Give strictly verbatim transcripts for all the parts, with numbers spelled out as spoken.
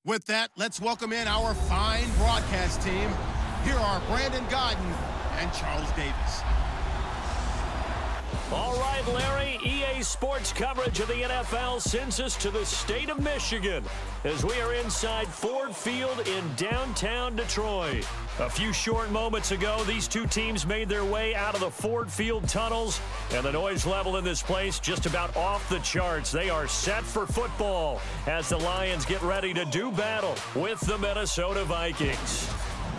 With that, let's welcome in our fine broadcast team. Here are Brandon Gaudin and Charles Davis. All right, Larry, E A Sports coverage of the N F L sends us to the state of Michigan as we are inside Ford Field in downtown Detroit. A few short moments ago, these two teams made their way out of the Ford Field tunnels, and the noise level in this place just about off the charts. They are set for football as the Lions get ready to do battle with the Minnesota Vikings.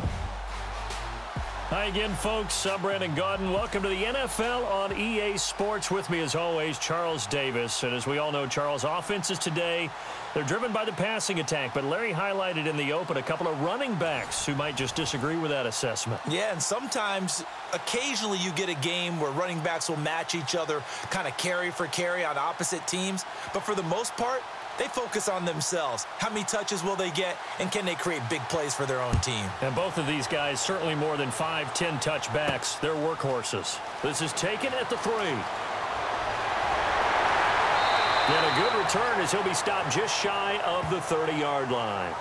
Hi again, folks. I'm Brandon Gaudin. Welcome to the N F L on E A Sports. With me, as always, Charles Davis. And as we all know, Charles, offenses today, they're driven by the passing attack. But Larry highlighted in the open a couple of running backs who might just disagree with that assessment. Yeah, and sometimes, occasionally you get a game where running backs will match each other, kind of carry for carry on opposite teams. But for the most part, they focus on themselves. How many touches will they get, and can they create big plays for their own team? And both of these guys, certainly more than five, ten touchbacks. They're workhorses. This is taken at the three. And a good return as he'll be stopped just shy of the thirty-yard line.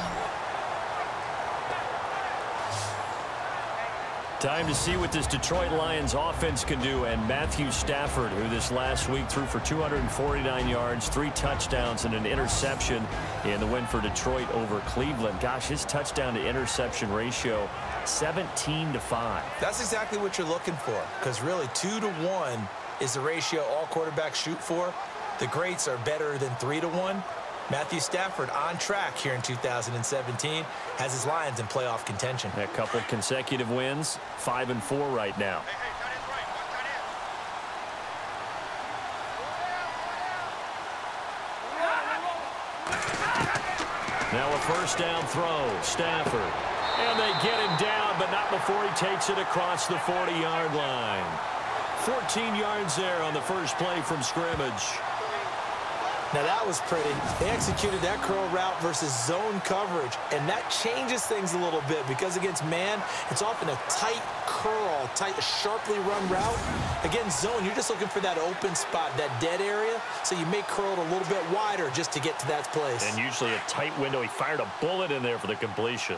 Time to see what this Detroit Lions offense can do. And Matthew Stafford, who this last week threw for two hundred forty-nine yards, three touchdowns, and an interception in the win for Detroit over Cleveland. Gosh, his touchdown to interception ratio, seventeen to five. That's exactly what you're looking for, because really two to one is the ratio all quarterbacks shoot for. The greats are better than three to one. Matthew Stafford on track here in two thousand seventeen, has his Lions in playoff contention. A couple consecutive wins, five and four right now. Now a first down throw, Stafford. And they get him down, but not before he takes it across the forty-yard line. fourteen yards there on the first play from scrimmage. Now that was pretty. They executed that curl route versus zone coverage, and that changes things a little bit because against man, it's often a tight curl, tight, sharply run route. Against zone, you're just looking for that open spot, that dead area, so you may curl it a little bit wider just to get to that place. And usually a tight window. He fired a bullet in there for the completion.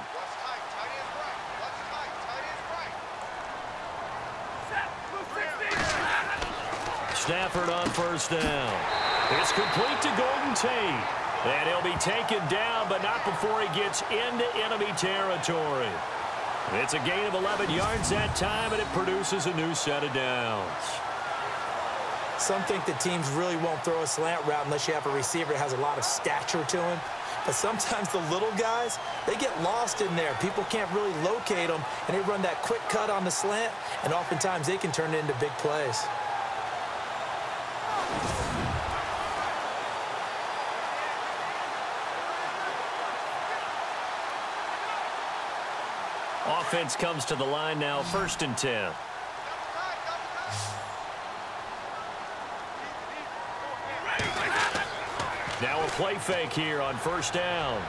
Stafford on first down. It's complete to Golden Tate. And he'll be taken down, but not before he gets into enemy territory. It's a gain of eleven yards that time, and it produces a new set of downs. Some think that teams really won't throw a slant route unless you have a receiver that has a lot of stature to him. But sometimes the little guys, they get lost in there. People can't really locate them, and they run that quick cut on the slant, and oftentimes they can turn it into big plays. Offense comes to the line now, first and ten. Now a play fake here on first down.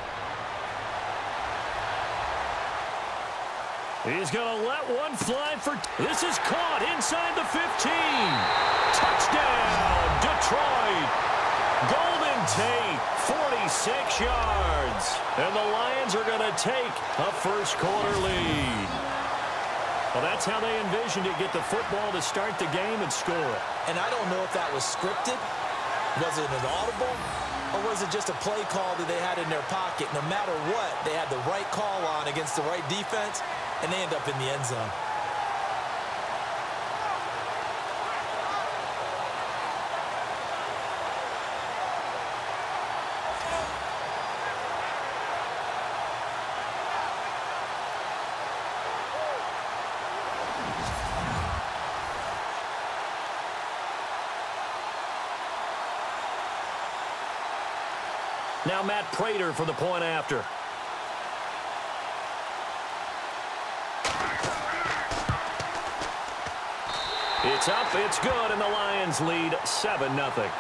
He's going to let one fly for... This is caught inside the fifteen. Touchdown, Detroit. Golden Tate, forty-six yards. And the Lions are going to take a first quarter lead. Well, that's how they envisioned it, get the football to start the game and score. And I don't know if that was scripted. Was it an audible? Or was it just a play call that they had in their pocket? No matter what, they had the right call on against the right defense, and they end up in the end zone. Now Matt Prater for the point after. It's up, it's good, and the Lions lead seven nothing.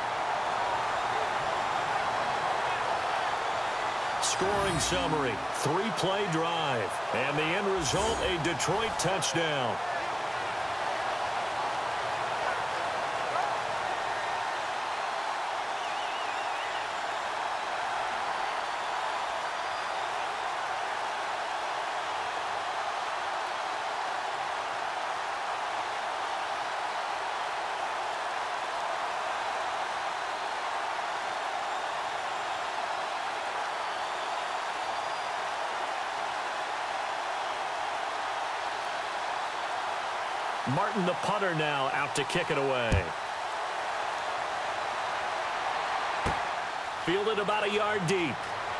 Scoring summary, three-play drive, and the end result, a Detroit touchdown. Martin, the punter, now out to kick it away. Fielded about a yard deep.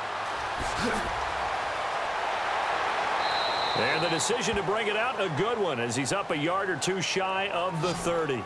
And the decision to bring it out, a good one, as he's up a yard or two shy of the thirty.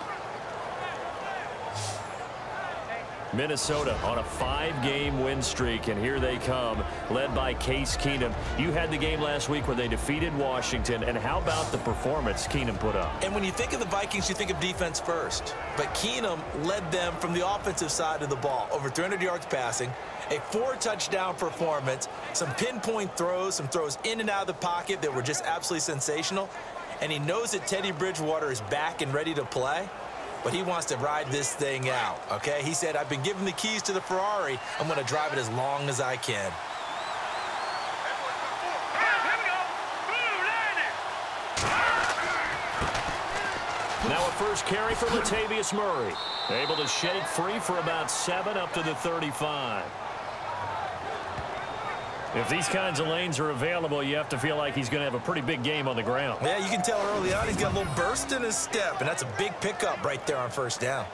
Minnesota on a five-game win streak, and here they come, led by Case Keenum. You had the game last week where they defeated Washington, and how about the performance Keenum put up? And when you think of the Vikings, you think of defense first. But Keenum led them from the offensive side of the ball. Over three hundred yards passing, a four-touchdown performance, some pinpoint throws, some throws in and out of the pocket that were just absolutely sensational. And he knows that Teddy Bridgewater is back and ready to play. But he wants to ride this thing out, okay? He said, I've been given the keys to the Ferrari. I'm going to drive it as long as I can. Now a first carry for Latavius Murray. Able to shake free for about seven up to the thirty-five. If these kinds of lanes are available, you have to feel like he's going to have a pretty big game on the ground. Yeah, you can tell early on he's got a little burst in his step, and that's a big pickup right there on first down.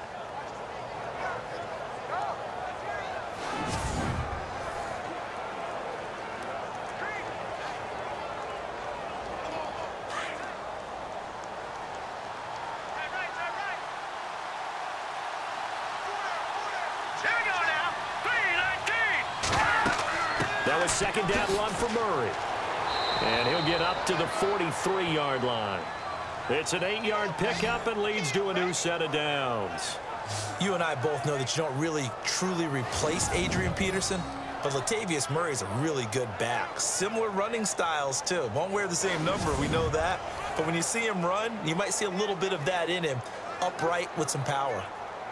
That was second down run for Murray. And he'll get up to the forty-three yard line. It's an eight yard pickup and leads to a new set of downs. You and I both know that you don't really truly replace Adrian Peterson, but Latavius Murray is a really good back. Similar running styles, too. Won't wear the same number, we know that. But when you see him run, you might see a little bit of that in him, upright with some power.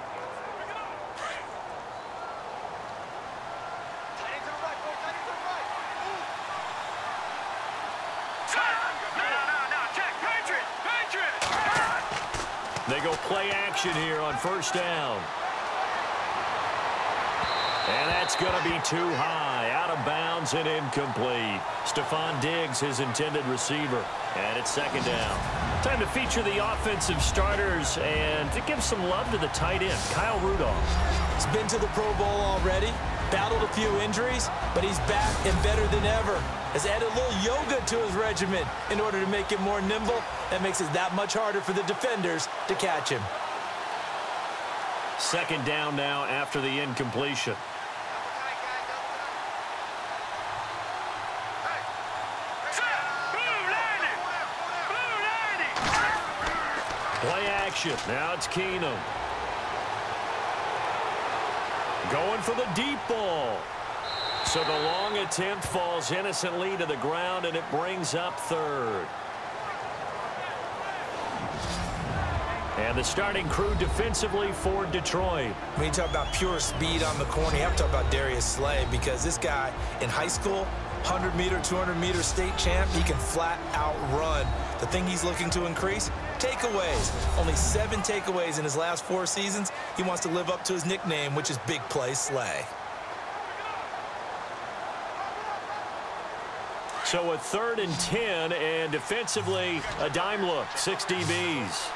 They go play action here on first down. And that's going to be too high. Out of bounds and incomplete. Stephon Diggs, his intended receiver. And it's second down. Time to feature the offensive starters and to give some love to the tight end, Kyle Rudolph. He's been to the Pro Bowl already, battled a few injuries, but he's back and better than ever. Has added a little yoga to his regimen in order to make him more nimble. That makes it that much harder for the defenders to catch him. Second down now after the incompletion. Play action. Now it's Keenum. Going for the deep ball. So the long attempt falls innocently to the ground, and it brings up third. And the starting crew defensively for Detroit. When you talk about pure speed on the corner, you have to talk about Darius Slay, because this guy in high school, one hundred meter, two hundred meter state champ, he can flat out run. The thing he's looking to increase, takeaways. Only seven takeaways in his last four seasons. He wants to live up to his nickname, which is Big Play Slay. So a third and ten, and defensively a dime look, six D Bs.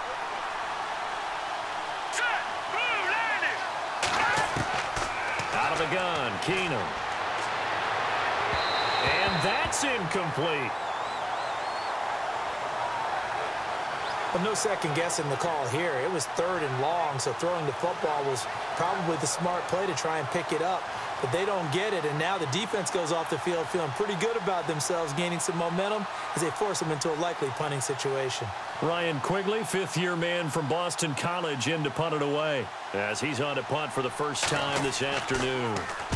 Out of the gun, Keenum. And that's incomplete. Well, no second guessing the call here. It was third and long, so throwing the football was probably the smart play to try and pick it up. But they don't get it, and now the defense goes off the field feeling pretty good about themselves, gaining some momentum as they force them into a likely punting situation. Ryan Quigley, fifth-year man from Boston College, in to punt it away as he's on to punt for the first time this afternoon.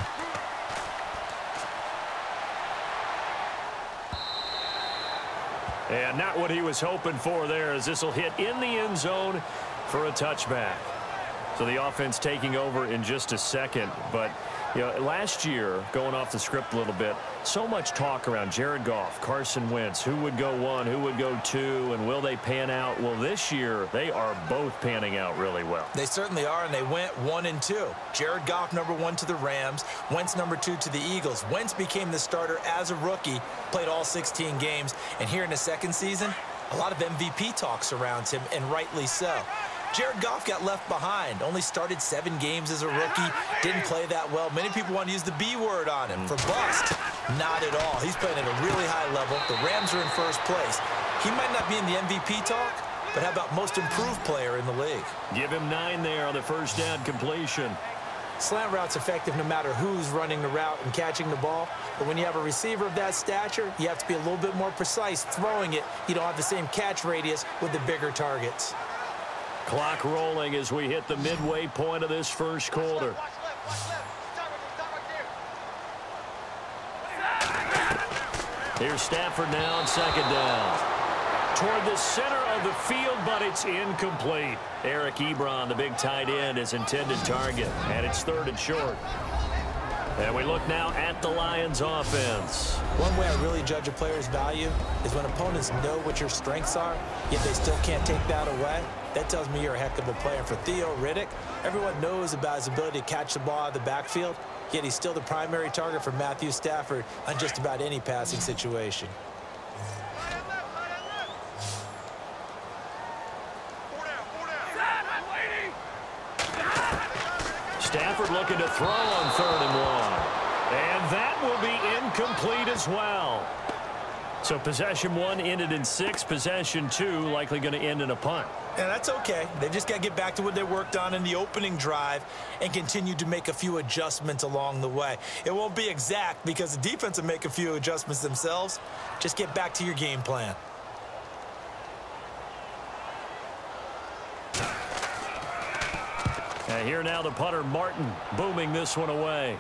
And not what he was hoping for there, as this will hit in the end zone for a touchback. So the offense taking over in just a second, but you know, last year, going off the script a little bit, so much talk around Jared Goff, Carson Wentz, who would go one, who would go two, and will they pan out? Well, this year, they are both panning out really well. They certainly are, and they went one and two. Jared Goff, number one to the Rams. Wentz, number two to the Eagles. Wentz became the starter as a rookie, played all sixteen games, and here in his second season, A lot of M V P talk surrounds him, and rightly so. Jared Goff got left behind, only started seven games as a rookie, didn't play that well. Many people want to use the B word on him for bust. Not at all. He's playing at a really high level. The Rams are in first place. He might not be in the M V P talk, but how about most improved player in the league? Give him nine there on the first down completion. Slant route's effective no matter who's running the route and catching the ball. But when you have a receiver of that stature, you have to be a little bit more precise throwing it. You don't have the same catch radius with the bigger targets. Clock rolling as we hit the midway point of this first quarter. Here's Stafford now on second down. Toward the center of the field, but it's incomplete. Eric Ebron, the big tight end, is intended target, and it's third and short. And we look now at the Lions offense. One way I really judge a player's value is when opponents know what your strengths are, yet they still can't take that away. That tells me you're a heck of a player. For Theo Riddick, everyone knows about his ability to catch the ball out of the backfield, yet he's still the primary target for Matthew Stafford on just about any passing situation. Stafford looking to throw on third and one. And that will be incomplete as well. So possession one ended in six. Possession two likely going to end in a punt. And that's okay. They've just got to get back to what they worked on in the opening drive and continue to make a few adjustments along the way. It won't be exact because the defense will make a few adjustments themselves. Just get back to your game plan. And here now the punter, Martin, booming this one away.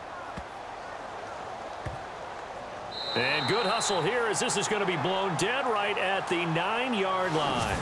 And good hustle here as this is going to be blown dead right at the nine-yard line.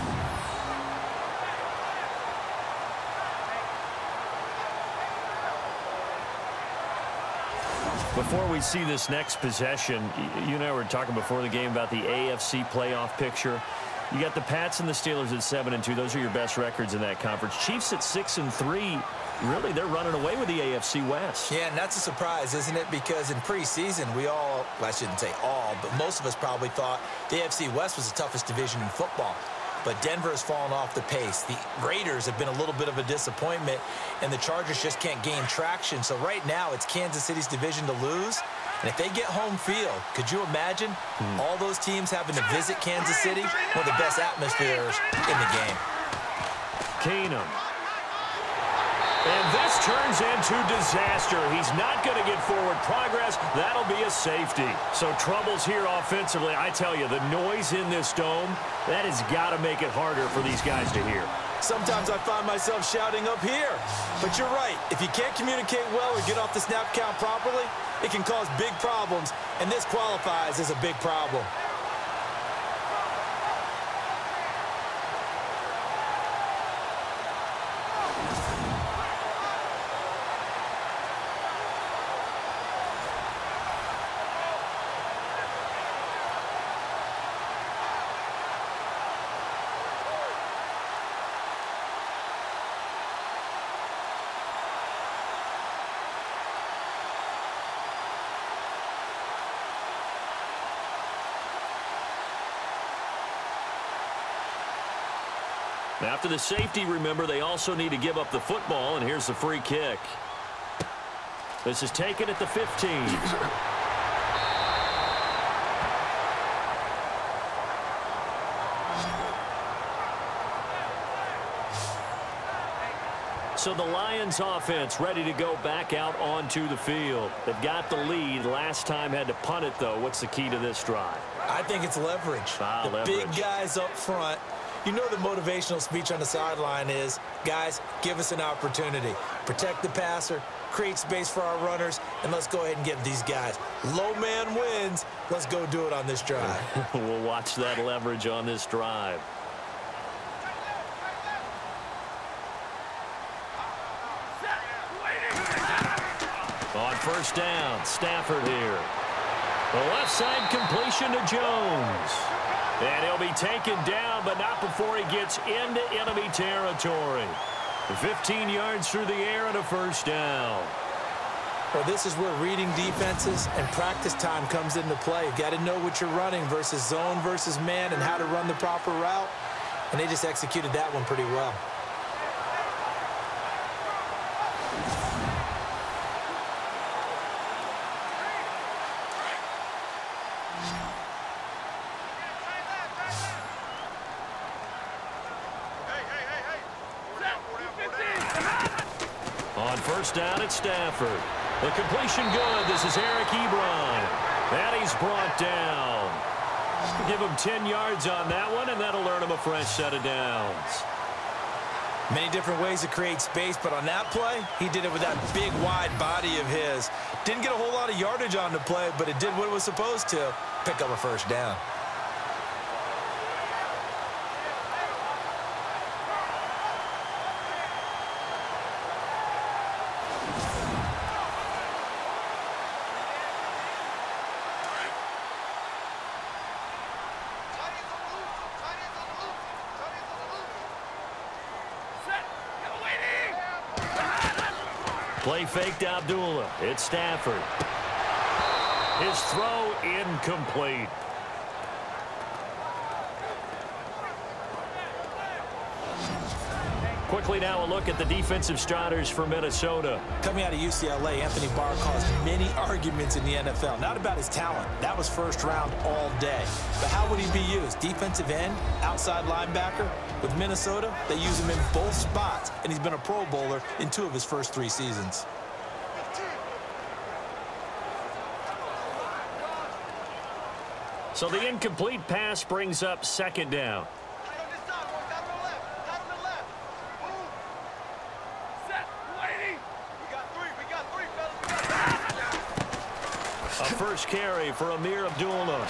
Before we see this next possession, you and I were talking before the game about the A F C playoff picture. You got the Pats and the Steelers at seven and two. Those are your best records in that conference. Chiefs at six and three. Really, they're running away with the A F C West. Yeah, and that's a surprise, isn't it? Because in preseason, we all, well, I shouldn't say all, but most of us probably thought the A F C West was the toughest division in football. But Denver has fallen off the pace. The Raiders have been a little bit of a disappointment, and the Chargers just can't gain traction. So right now, it's Kansas City's division to lose. And if they get home field, could you imagine hmm. all those teams having to visit Kansas City? One of the best atmospheres in the game. Keenum. And this turns into disaster. He's not going to get forward progress. That'll be a safety. So troubles here offensively. I tell you, the noise in this dome, that has got to make it harder for these guys to hear. Sometimes I find myself shouting up here. But you're right. If you can't communicate well or get off the snap count properly, it can cause big problems. And this qualifies as a big problem. After the safety, remember, they also need to give up the football, and here's the free kick. This is taken at the fifteen. So the Lions offense ready to go back out onto the field. They've got the lead. Last time had to punt it, though. What's the key to this drive? I think it's leverage. Ah, the leverage. Big guys up front. You know the motivational speech on the sideline is, guys, give us an opportunity. Protect the passer, create space for our runners, and let's go ahead and get these guys. Low man wins. Let's go do it on this drive. We'll watch that leverage on this drive. On first down, Stafford here. The left side completion to Jones. And he'll be taken down, but not before he gets into enemy territory. fifteen yards through the air and a first down. Well, this is where reading defenses and practice time comes into play. You've got to know what you're running versus zone versus man and how to run the proper route. And they just executed that one pretty well. On first down at Stafford. The completion good. This is Eric Ebron. And he's brought down. Give him ten yards on that one, and that'll earn him a fresh set of downs. Many different ways to create space, but on that play, he did it with that big, wide body of his. Didn't get a whole lot of yardage on the play, but it did what it was supposed to. Pick up a first down. Play faked Abdullah. It's Stafford. His throw incomplete. Quickly now a look at the defensive starters for Minnesota. Coming out of U C L A, Anthony Barr caused many arguments in the N F L. Not about his talent. That was first round all day. But how would he be used? Defensive end, outside linebacker. With Minnesota, they use him in both spots, and he's been a Pro Bowler in two of his first three seasons. So the incomplete pass brings up second down. A first carry for Amir Abdullah.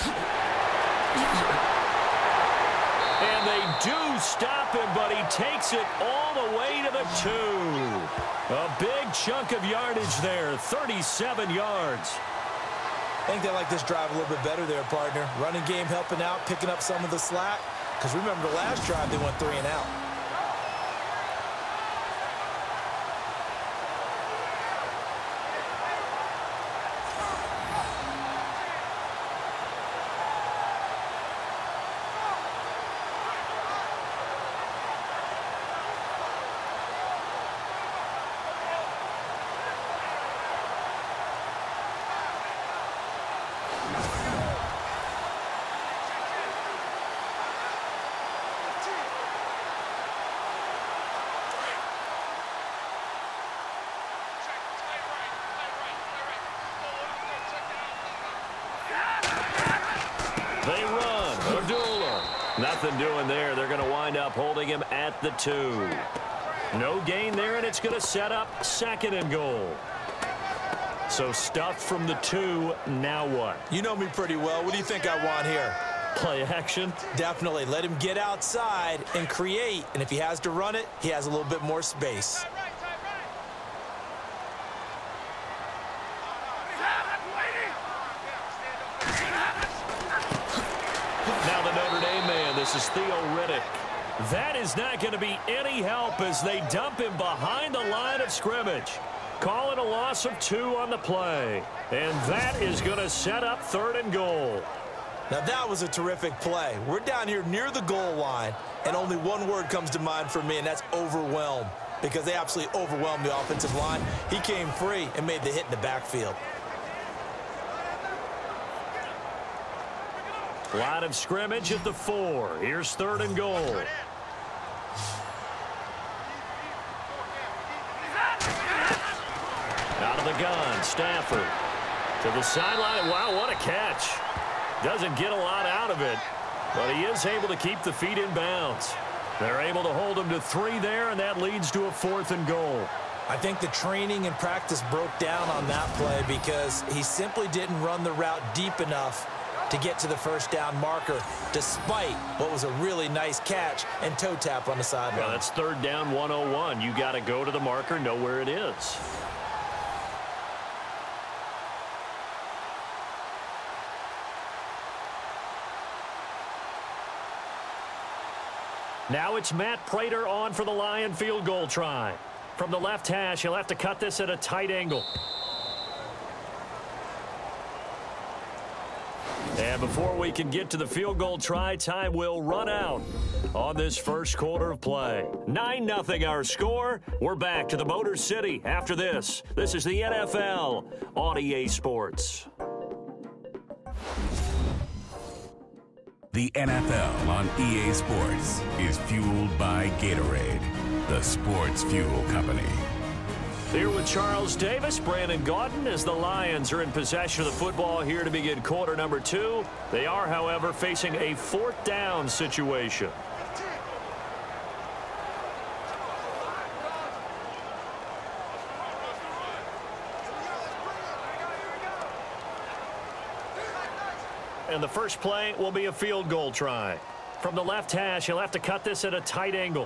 And they do stop him, but he takes it all the way to the two. A big chunk of yardage there, thirty-seven yards. I think they like this drive a little bit better there, partner. Running game helping out, picking up some of the slack. Because remember, the last drive, they went three and out. They run. Abdullah. Nothing doing there. They're going to wind up holding him at the two. No gain there, and it's going to set up second and goal. So stuffed from the two. Now what? You know me pretty well. What do you think I want here? Play action? Definitely. Let him get outside and create. And if he has to run it, he has a little bit more space. Now the Notre Dame man, this is Theo Riddick. That is not going to be any help as they dump him behind the line of scrimmage. Call it a loss of two on the play. And that is going to set up third and goal. Now that was a terrific play. We're down here near the goal line, and only one word comes to mind for me, and that's overwhelm. Because they absolutely overwhelmed the offensive line. He came free and made the hit in the backfield. Line of scrimmage at the four. Here's third and goal. Out of the gun, Stafford. To the sideline. Wow, what a catch. Doesn't get a lot out of it, but he is able to keep the feet in bounds. They're able to hold him to three there, and that leads to a fourth and goal. I think the training and practice broke down on that play because he simply didn't run the route deep enough to get to the first down marker, despite what was a really nice catch and toe tap on the sideline. Well, that's third down one oh one. You got to go to the marker, know where it is. Now it's Matt Prater on for the Lion field goal try. From the left hash, he'll have to cut this at a tight angle. And before we can get to the field goal try, time will run out on this first quarter of play. nine nothing our score. We're back to the Motor City after this. This is the N F L on E A Sports. The N F L on E A Sports is fueled by Gatorade, the sports fuel company. Here with Charles Davis, Brandon Gaudin, as the Lions are in possession of the football here to begin quarter number two. They are, however, facing a fourth down situation. And the first play will be a field goal try. From the left hash, he'll have to cut this at a tight angle.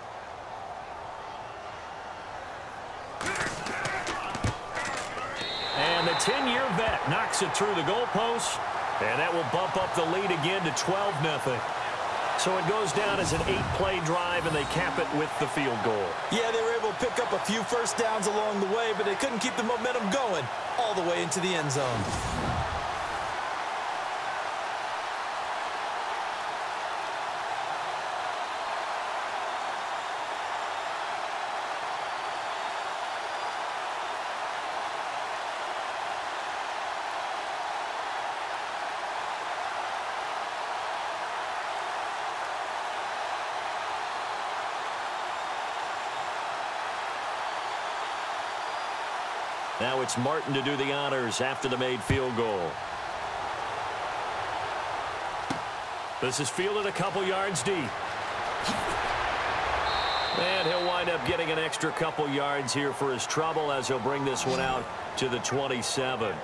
And the ten-year vet knocks it through the goalpost, and that will bump up the lead again to twelve nothing. So it goes down as an eight-play drive, and they cap it with the field goal. Yeah, they were able to pick up a few first downs along the way, but they couldn't keep the momentum going all the way into the end zone. Now it's Martin to do the honors after the made field goal. This is fielded a couple yards deep. And he'll wind up getting an extra couple yards here for his trouble as he'll bring this one out to the twenty-seven.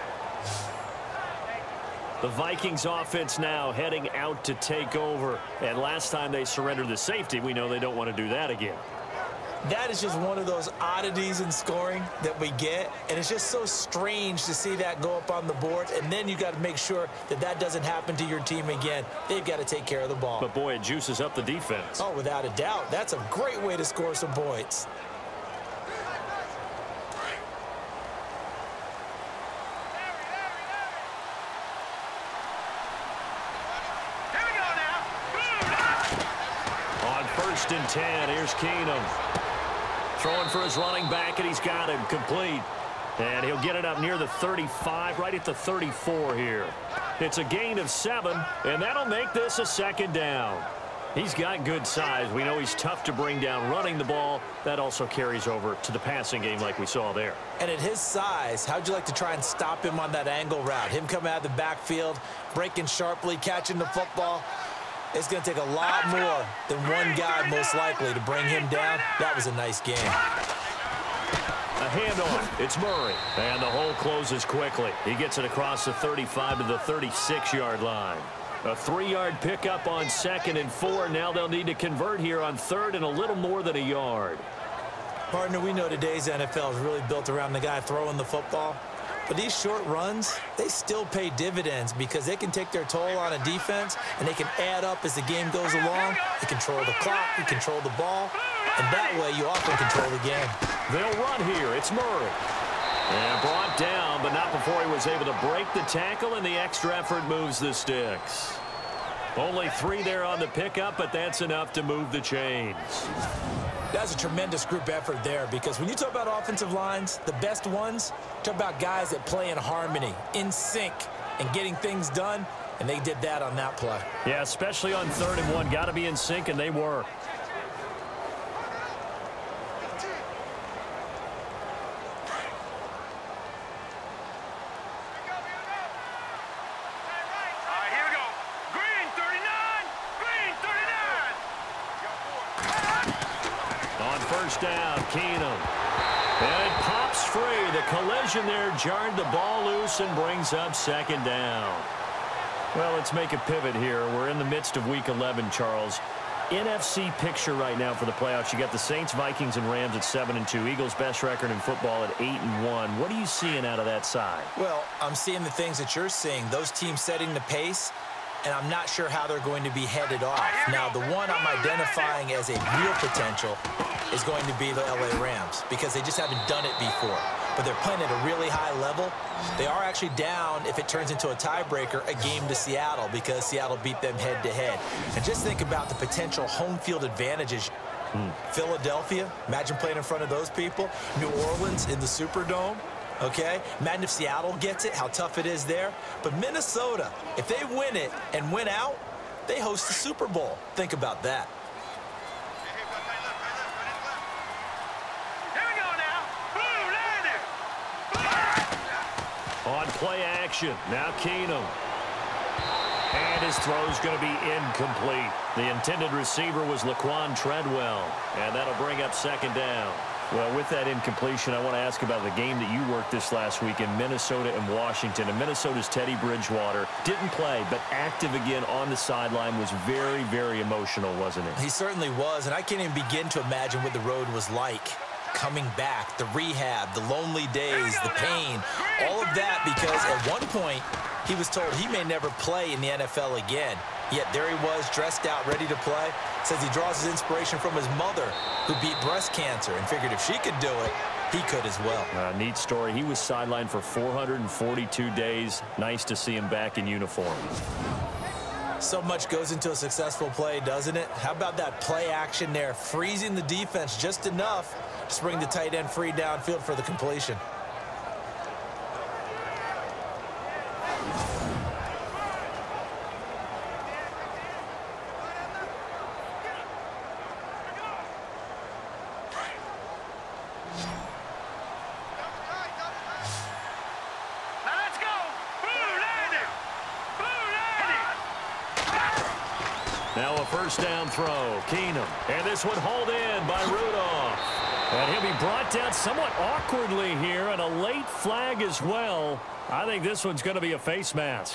The Vikings offense now heading out to take over. And last time they surrendered the safety, we know they don't want to do that again. That is just one of those oddities in scoring that we get, and it's just so strange to see that go up on the board, and then you got to make sure that that doesn't happen to your team again. They've got to take care of the ball. But, boy, it juices up the defense. Oh, without a doubt. That's a great way to score some points. On first and ten, here's Keenum. Throwing for his running back, and he's got him complete. And he'll get it up near the thirty-five, right at the thirty-four here. It's a gain of seven, and that'll make this a second down. He's got good size. We know he's tough to bring down running the ball. That also carries over to the passing game like we saw there. And at his size, how'd you like to try and stop him on that angle route? Him coming out of the backfield, breaking sharply, catching the football. It's going to take a lot more than one guy, most likely, to bring him down. That was a nice game. A handoff. It's Murray. And the hole closes quickly. He gets it across the thirty-five to the thirty-six yard line. A three-yard pickup on second and four. Now they'll need to convert here on third and a little more than a yard. Partner, we know today's N F L is really built around the guy throwing the football. But these short runs, they still pay dividends because they can take their toll on a defense, and they can add up as the game goes along. They control the clock, they control the ball, and that way you often control the game. They'll run here. It's Murray. And brought down, but not before he was able to break the tackle, and the extra effort moves the sticks. Only three there on the pickup, but that's enough to move the chains. That's a tremendous group effort there, because when you talk about offensive lines, the best ones, talk about guys that play in harmony, in sync, and getting things done, and they did that on that play. Yeah, especially on third and one. Got to be in sync, and they were. Down, Keenum. And it pops free. The collision there jarred the ball loose and brings up second down. Well, let's make a pivot here. We're in the midst of week eleven, Charles. N F C picture right now for the playoffs. You got the Saints, Vikings, and Rams at seven and two. Eagles' best record in football at eight and one. What are you seeing out of that side? Well, I'm seeing the things that you're seeing. Those teams setting the pace, and I'm not sure how they're going to be headed off. Now, the one I'm identifying as a real potential is going to be the L A Rams, because they just haven't done it before. but they're playing at a really high level. They are actually down, if it turns into a tiebreaker, a game to Seattle because Seattle beat them head-to-head. And just think about the potential home field advantages. Hmm. Philadelphia, imagine playing in front of those people. New Orleans in the Superdome. Okay, imagine if Seattle gets it, how tough it is there. But Minnesota, if they win it and win out, they host the Super Bowl. Think about that. Here we go now. On play action, now Keenum. And his throw's going to be incomplete. The intended receiver was Laquan Treadwell, and that'll bring up second down. Well, with that incompletion, I want to ask about the game that you worked this last week in Minnesota and Washington. And Minnesota's Teddy Bridgewater didn't play, but active again on the sideline, was very, very emotional, wasn't it? He certainly was, and I can't even begin to imagine what the road was like. Coming back, the rehab, the lonely days, the pain, all of that because at one point he was told he may never play in the N F L again. Yet there he was, dressed out, ready to play. Says he draws his inspiration from his mother, who beat breast cancer, and figured if she could do it, he could as well. Uh, neat story. He was sidelined for four hundred forty-two days. Nice to see him back in uniform. So much goes into a successful play, doesn't it? How about that play action there, freezing the defense just enough to bring the tight end free downfield for the completion. Now a first down throw, Keenum. And this one hauled in by Rudolph. And he'll be brought down somewhat awkwardly here, and a late flag as well. I think this one's going to be a face mask.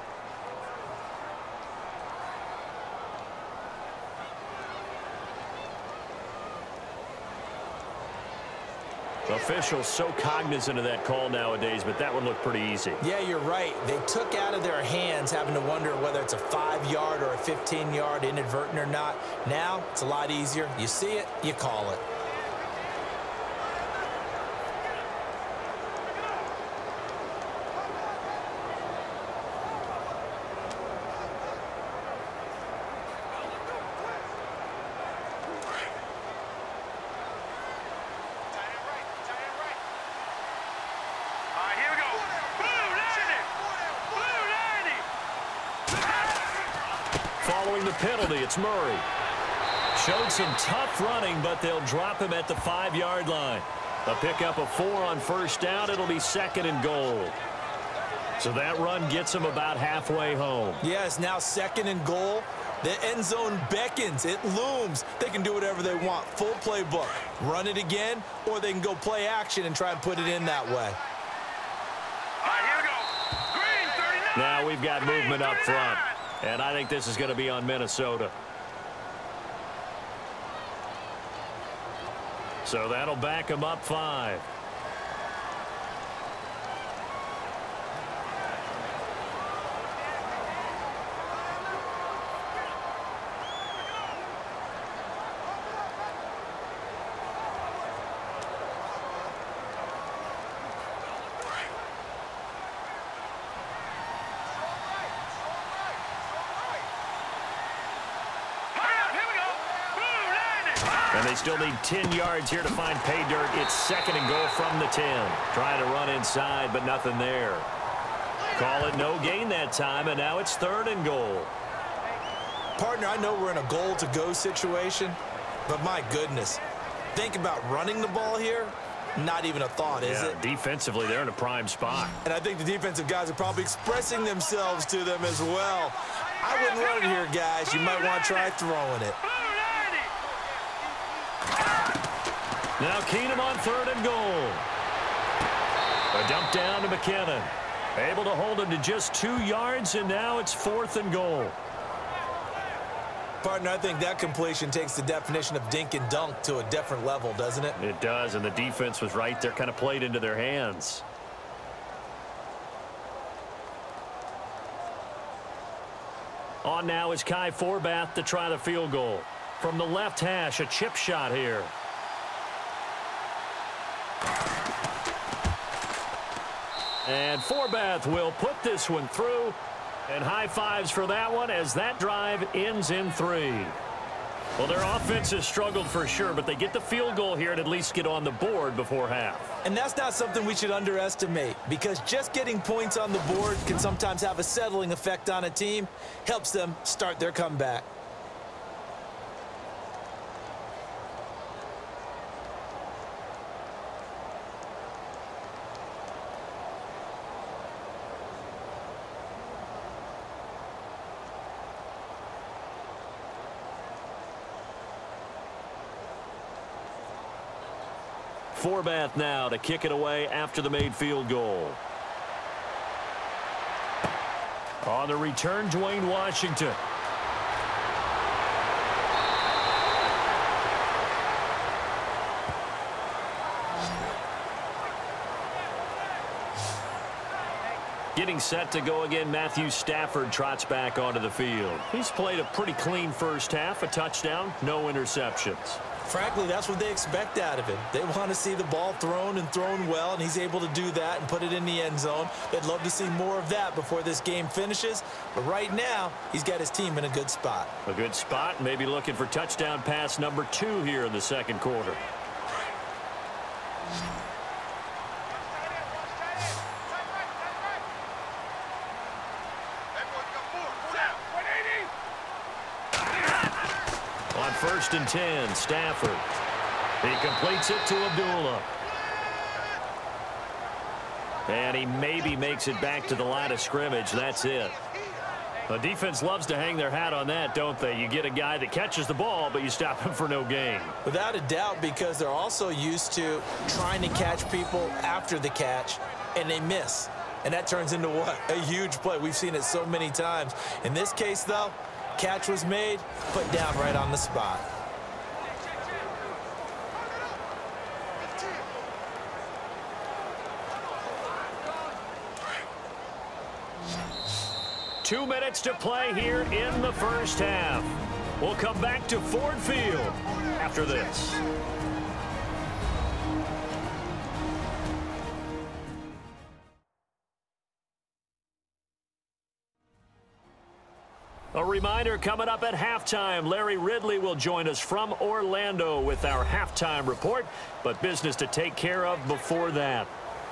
Officials so cognizant of that call nowadays, but that one looked pretty easy. Yeah, you're right. They took out of their hands having to wonder whether it's a five-yard or a fifteen-yard inadvertent or not. Now, it's a lot easier. You see it, you call it. Following the penalty, it's Murray. Showed some tough running, but they'll drop him at the five-yard line. A pickup of four on first down. It'll be second and goal. So that run gets them about halfway home. Yes, now second and goal. The end zone beckons. It looms. They can do whatever they want. Full playbook. Run it again, or they can go play action and try and put it in that way. Now we've got movement up front. And I think this is going to be on Minnesota. So that'll back them up five. And they still need ten yards here to find pay dirt. It's second and goal from the ten. Trying to run inside, but nothing there. Call it no gain that time, and now it's third and goal. Partner, I know we're in a goal-to-go situation, but my goodness, think about running the ball here. Not even a thought, is yeah, it? Defensively, they're in a prime spot. And I think the defensive guys are probably expressing themselves to them as well. I wouldn't run it here, guys. You might want to try throwing it. Now Keenum on third and goal. A dump down to McKinnon. Able to hold him to just two yards, and now it's fourth and goal. Partner, I think that completion takes the definition of dink and dunk to a different level, doesn't it? It does, and the defense was right there, kind of played into their hands. On now is Kai Forbath to try the field goal. From the left hash, a chip shot here. And Forbath will put this one through. And high fives for that one as that drive ends in three. Well, their offense has struggled for sure, but they get the field goal here and at least get on the board before half. And that's not something we should underestimate, because just getting points on the board can sometimes have a settling effect on a team. Helps them start their comeback. Forbath now to kick it away after the made field goal. On the return, Dwayne Washington. Getting set to go again, Matthew Stafford trots back onto the field. He's played a pretty clean first half, a touchdown, no interceptions. Frankly, that's what they expect out of him. They want to see the ball thrown and thrown well, and he's able to do that and put it in the end zone. They'd love to see more of that before this game finishes. But right now, he's got his team in a good spot. A good spot, maybe looking for touchdown pass number two here in the second quarter. First and ten, Stafford. He completes it to Abdullah. And he maybe makes it back to the line of scrimmage. That's it. The defense loves to hang their hat on that, don't they? You get a guy that catches the ball, but you stop him for no gain. Without a doubt, because they're also used to trying to catch people after the catch, and they miss. And that turns into what? A huge play. We've seen it so many times. In this case, though, catch was made, put down right on the spot. Two minutes to play here in the first half. We'll come back to Ford Field after this. A reminder, coming up at halftime, Larry Ridley will join us from Orlando with our halftime report, but business to take care of before that.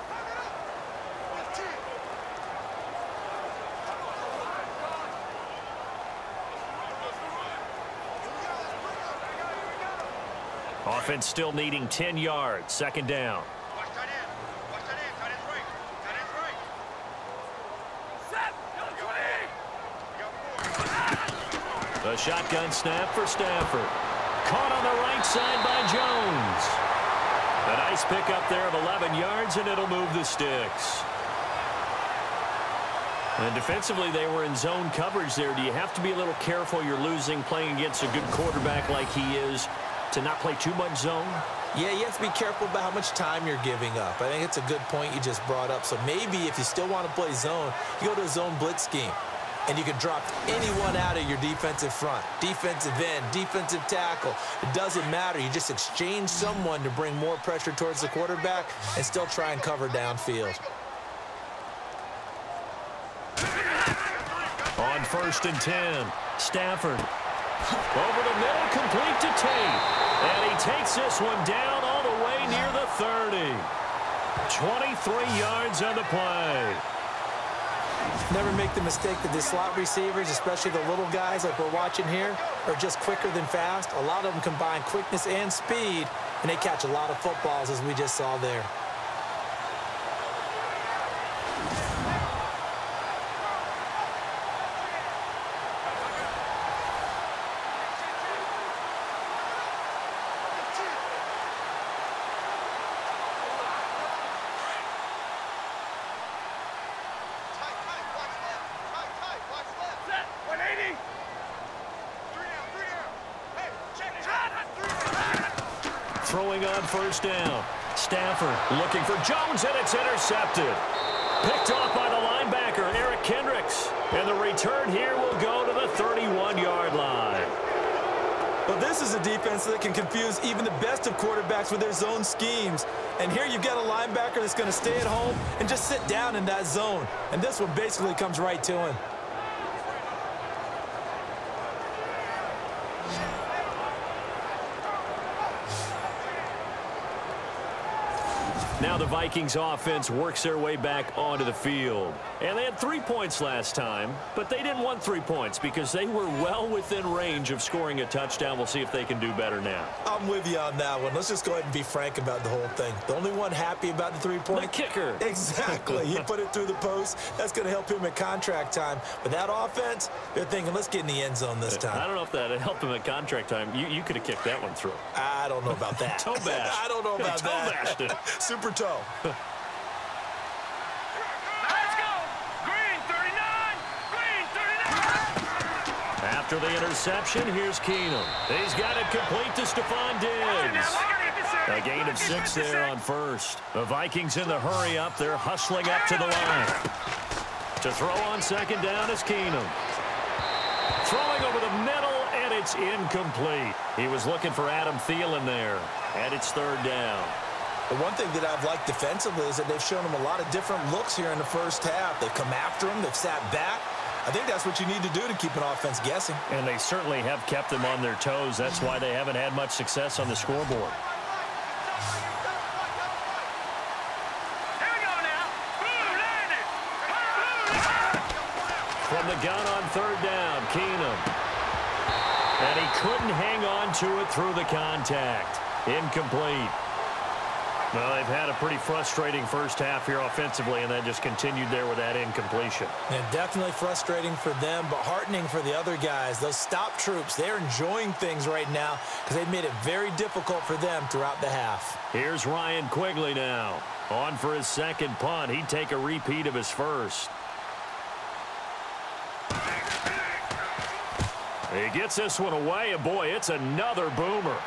Offense still needing ten yards, second down. A shotgun snap for Stafford. Caught on the right side by Jones. A nice pickup there of eleven yards, and it'll move the sticks. And defensively, they were in zone coverage there. Do you have to be a little careful? You're losing, playing against a good quarterback like he is, to not play too much zone? Yeah, you have to be careful about how much time you're giving up. I think it's a good point you just brought up. So maybe if you still want to play zone, you go to a zone blitz scheme. And you can drop anyone out of your defensive front. Defensive end, defensive tackle. It doesn't matter. You just exchange someone to bring more pressure towards the quarterback and still try and cover downfield. On first and ten, Stafford. Over the middle, complete to Tate. And he takes this one down all the way near the thirty. twenty-three yards on the play. Never make the mistake that the slot receivers, especially the little guys like we're watching here, are just quicker than fast. A lot of them combine quickness and speed, and they catch a lot of footballs, as we just saw there. Throwing on first down. Stafford looking for Jones, and it's intercepted. Picked off by the linebacker, Eric Kendricks. And the return here will go to the thirty-one yard line. Well, this is a defense that can confuse even the best of quarterbacks with their zone schemes. And here you've got a linebacker that's going to stay at home and just sit down in that zone. And this one basically comes right to him. Now the Vikings offense works their way back onto the field. And they had three points last time, but they didn't want three points because they were well within range of scoring a touchdown. We'll see if they can do better now. I'm with you on that one. Let's just go ahead and be frank about the whole thing. The only one happy about the three-point? The kicker. Exactly. He put it through the post. That's going to help him at contract time. But that offense, they're thinking, let's get in the end zone this time. I don't know if that helped him at contract time. You, you could have kicked that one through. I don't know about that. Toe bash. I don't know about toe that. Bashed it. Super toe. Let's go. Green thirty-nine. Green thirty-nine. After the interception, here's Keenum. He's got it complete to Stephon Diggs. A gain of six there on first. The Vikings in the hurry up. They're hustling up to the line. To throw on second down is Keenum. Throwing over the middle, and it's incomplete. He was looking for Adam Thielen there, and it's third down. The one thing that I've liked defensively is that they've shown him a lot of different looks here in the first half. They've come after him. They've sat back. I think that's what you need to do to keep an offense guessing. And they certainly have kept them on their toes. That's why they haven't had much success on the scoreboard. Here we go now. Blue landed. From the gun on third down, Keenum. And he couldn't hang on to it through the contact. Incomplete. Well, they've had a pretty frustrating first half here offensively, and that just continued there with that incompletion. And definitely frustrating for them, but heartening for the other guys. Those stop troops, they're enjoying things right now because they've made it very difficult for them throughout the half. Here's Ryan Quigley now. On for his second punt. He'd take a repeat of his first. He gets this one away, and boy, it's another boomer.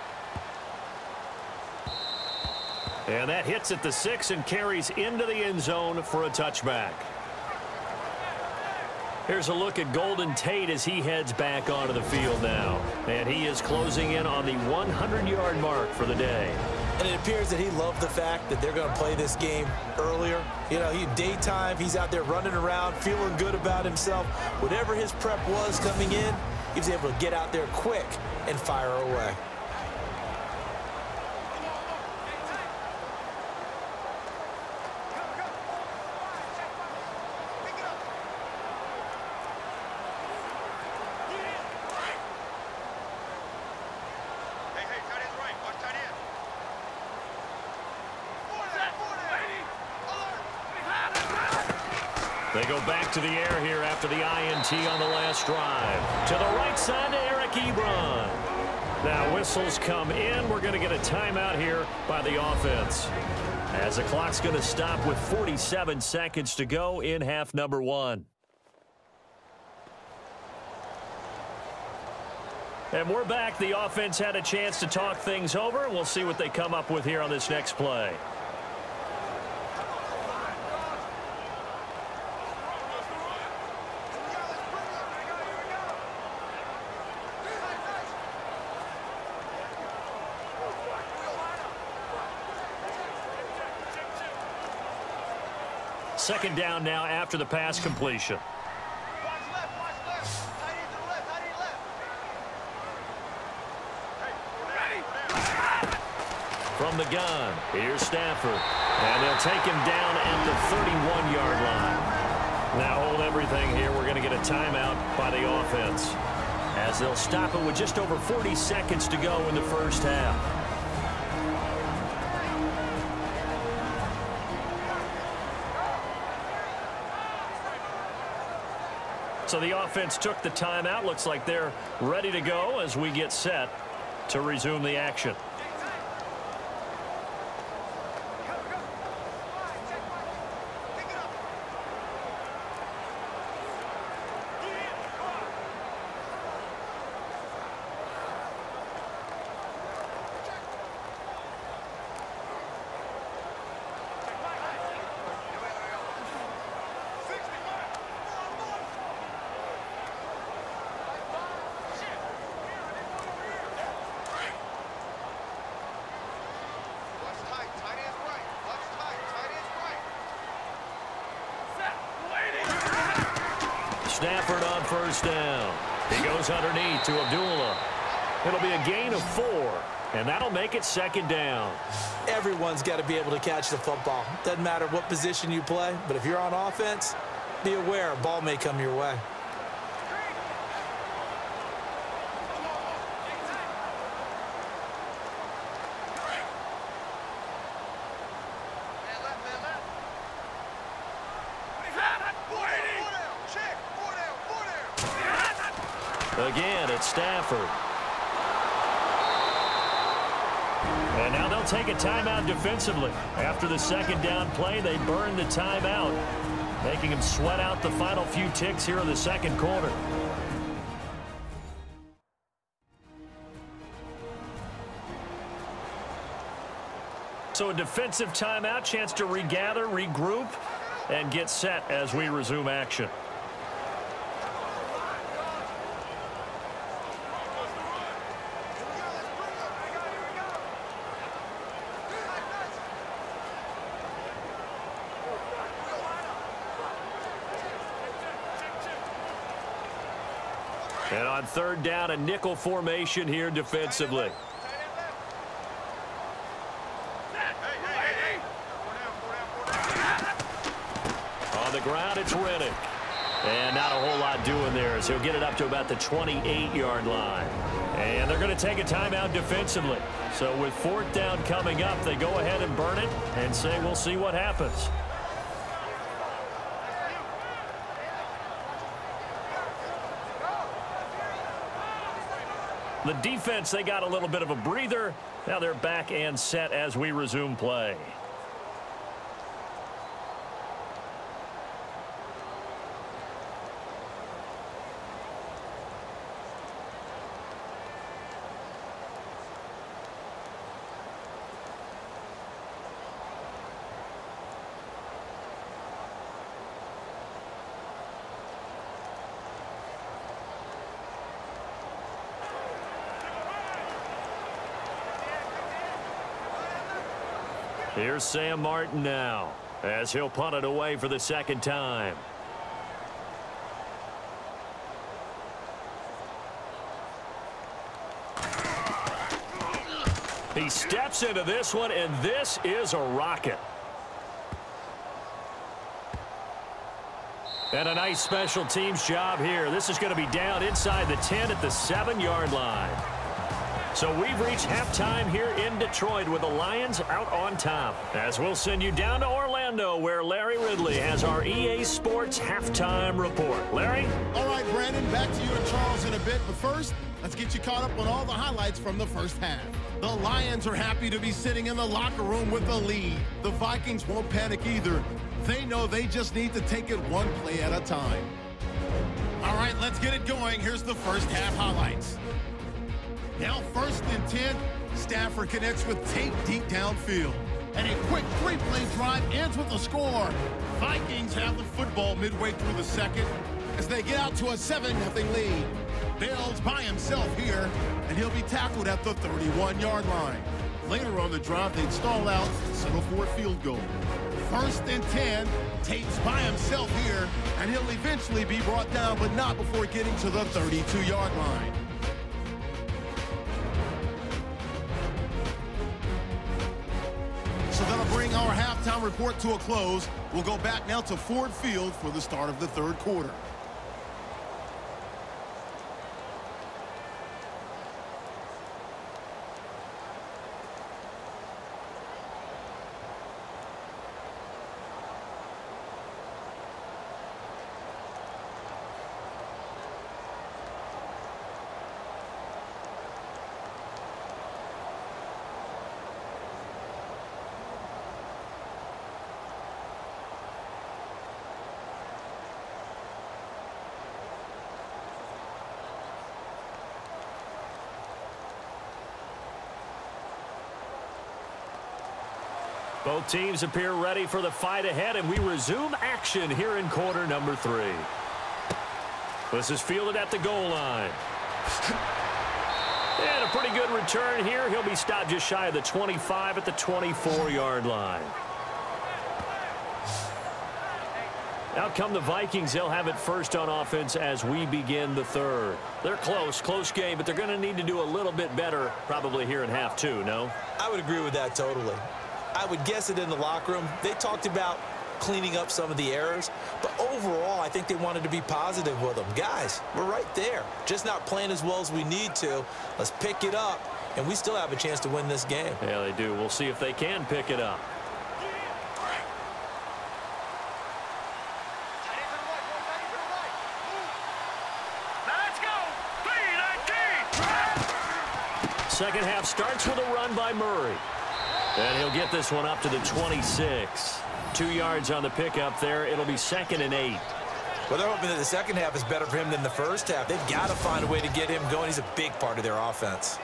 And that hits at the six and carries into the end zone for a touchback. Here's a look at Golden Tate as he heads back onto the field now. And he is closing in on the hundred yard mark for the day. And it appears that he loved the fact that they're going to play this game earlier. You know, he daytime, he's out there running around, feeling good about himself. Whatever his prep was coming in, he was able to get out there quick and fire away. They go back to the air here after the I N T on the last drive. To the right side to Eric Ebron. Now whistles come in. We're going to get a timeout here by the offense. As the clock's going to stop with forty-seven seconds to go in half number one. And we're back. The offense had a chance to talk things over. We'll see what they come up with here on this next play. Second down now after the pass completion. From the gun, here's Stafford. And they'll take him down at the thirty-one yard line. Now hold everything here. We're going to get a timeout by the offense, as they'll stop it with just over forty seconds to go in the first half. So the offense took the timeout. Looks like they're ready to go as we get set to resume the action. Stafford on first down. He goes underneath to Abdullah. It'll be a gain of four, and that'll make it second down. Everyone's got to be able to catch the football. Doesn't matter what position you play, but if you're on offense, be aware a ball may come your way. Again, it's Stafford. And now they'll take a timeout defensively. After the second down play, they burn the timeout, making them sweat out the final few ticks here in the second quarter. So a defensive timeout, chance to regather, regroup, and get set as we resume action. And on third down, a nickel formation here defensively. On the ground, it's Riddick. And not a whole lot doing there as he'll get it up to about the twenty-eight yard line. And they're going to take a timeout defensively. So with fourth down coming up, they go ahead and burn it and say we'll see what happens. The defense, they got a little bit of a breather. Now they're back and set as we resume play. Here's Sam Martin now as he'll punt it away for the second time. He steps into this one, and this is a rocket. And a nice special teams job here. This is going to be down inside the ten at the seven yard line. So we've reached halftime here in Detroit with the Lions out on top. As we'll send you down to Orlando where Larry Ridley has our E A Sports halftime report. Larry? All right, Brandon, back to you and Charles in a bit. But first, let's get you caught up on all the highlights from the first half. The Lions are happy to be sitting in the locker room with the lead. The Vikings won't panic either. They know they just need to take it one play at a time. All right, let's get it going. Here's the first half highlights. Now first and ten, Stafford connects with Tate deep downfield. And a quick three-play drive ends with a score. Vikings have the football midway through the second as they get out to a seven nothing lead. Bell's by himself here, and he'll be tackled at the thirty-one yard line. Later on the drive, they'd stall out and settle for a field goal. First and ten, Tate's by himself here, and he'll eventually be brought down, but not before getting to the thirty-two yard line. So that'll bring our halftime report to a close. We'll go back now to Ford Field for the start of the third quarter. Both teams appear ready for the fight ahead, and we resume action here in quarter number three. This is fielded at the goal line. And a pretty good return here. He'll be stopped just shy of the twenty-five at the twenty-four yard line. Out come the Vikings. They'll have it first on offense as we begin the third. They're close, close game, but they're going to need to do a little bit better probably here in half two, no? I would agree with that totally. I would guess it in the locker room. They talked about cleaning up some of the errors, but overall, I think they wanted to be positive with them. Guys, we're right there. Just not playing as well as we need to. Let's pick it up, and we still have a chance to win this game. Yeah, they do. We'll see if they can pick it up. Second half starts with a run by Murray. And he'll get this one up to the twenty-six. Two yards on the pickup there. It'll be second and eight. Well, they're hoping that the second half is better for him than the first half. They've got to find a way to get him going. He's a big part of their offense.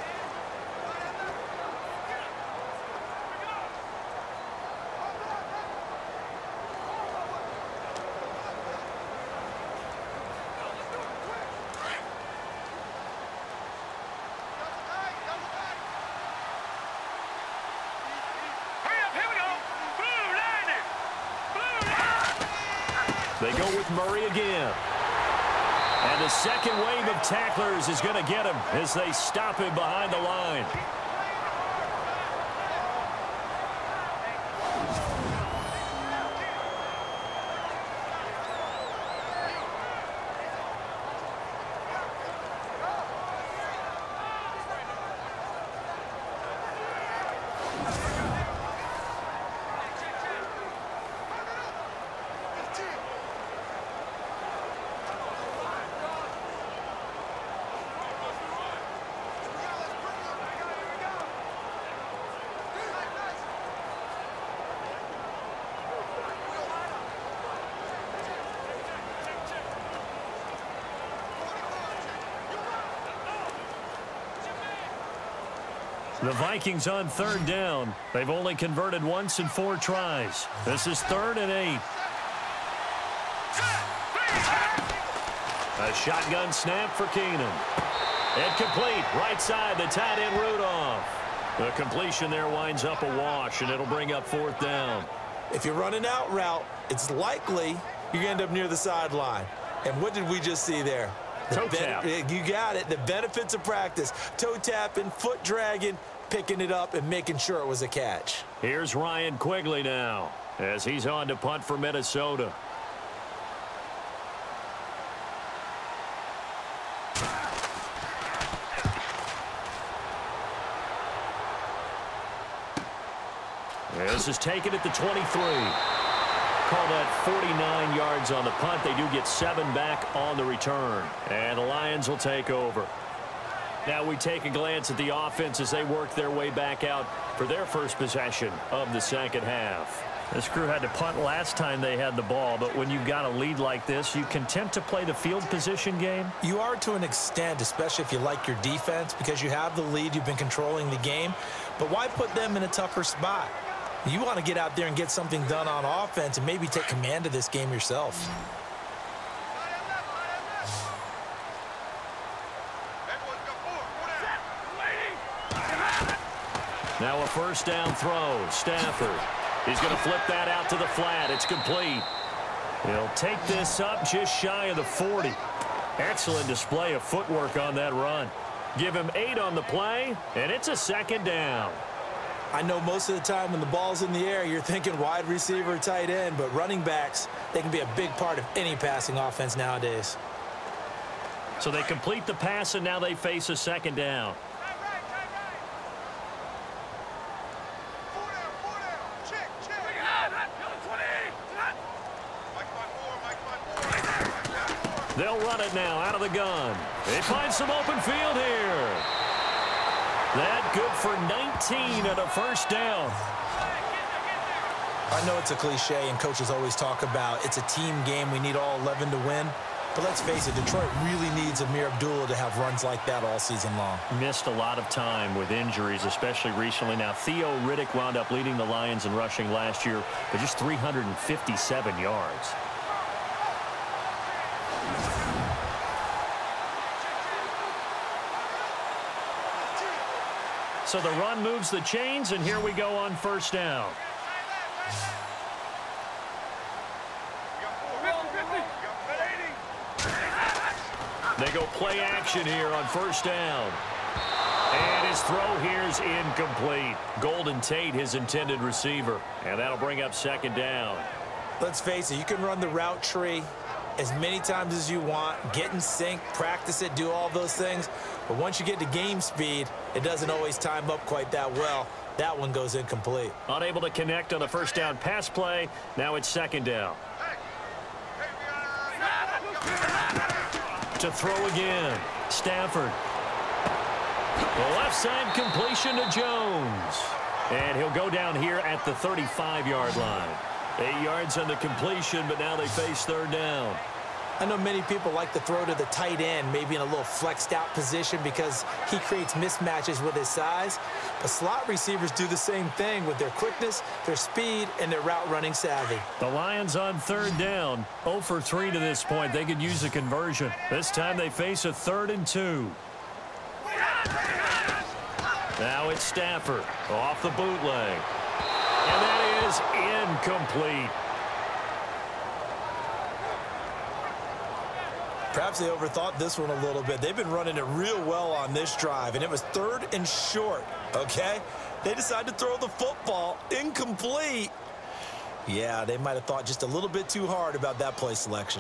They go with Murray again. And the second wave of tacklers is going to get him as they stop him behind the line. The Vikings on third down. They've only converted once in four tries. This is third and eight. A shotgun snap for Keenum. Incomplete. Right side, the tight end Rudolph. The completion there winds up a wash, and it'll bring up fourth down. If you're running out route, it's likely you end up near the sideline. And what did we just see there? Toe tap. You got it. The benefits of practice. Toe tapping, foot dragging, picking it up, and making sure it was a catch. Here's Ryan Quigley now as he's on to punt for Minnesota. This is taken at the twenty-three. Call that forty-nine yards on the punt. They do get seven back on the return. And the Lions will take over. Now we take a glance at the offense as they work their way back out for their first possession of the second half. This crew had to punt last time they had the ball, but when you've got a lead like this, you content to play the field position game? You are to an extent, especially if you like your defense, because you have the lead, you've been controlling the game. But why put them in a tougher spot? You want to get out there and get something done on offense and maybe take command of this game yourself. Now a first down throw. Stafford. He's going to flip that out to the flat. It's complete. He'll take this up just shy of the forty. Excellent display of footwork on that run. Give him eight on the play, and it's a second down. I know most of the time when the ball's in the air, you're thinking wide receiver, tight end, but running backs, they can be a big part of any passing offense nowadays. So they complete the pass, and now they face a second down. They'll run it now out of the gun. They find some open field here. That good for nineteen and a first down. I know it's a cliche, and coaches always talk about it's a team game. We need all eleven to win. But let's face it, Detroit really needs Amir Abdullah to have runs like that all season long. Missed a lot of time with injuries, especially recently. Now, Theo Riddick wound up leading the Lions in rushing last year with just three hundred fifty-seven yards. So the run moves the chains, and here we go on first down. They go play action here on first down. And his throw here is incomplete. Golden Tate, his intended receiver. And that'll bring up second down. Let's face it, you can run the route tree as many times as you want, get in sync, practice it, do all those things. But once you get to game speed, it doesn't always time up quite that well. That one goes incomplete. Unable to connect on the first down pass play. Now it's second down. To throw again. Stafford. The left side completion to Jones. And he'll go down here at the thirty-five-yard line. Eight yards on the completion, but now they face third down. I know many people like to throw to the tight end, maybe in a little flexed out position because he creates mismatches with his size. But slot receivers do the same thing with their quickness, their speed, and their route running savvy. The Lions on third down. oh for three to this point. They could use a conversion. This time they face a third and two. Now it's Stafford off the bootleg. And that is incomplete. Perhaps they overthought this one a little bit. They've been running it real well on this drive, and it was third and short, okay? They decided to throw the football incomplete. Yeah, they might have thought just a little bit too hard about that play selection.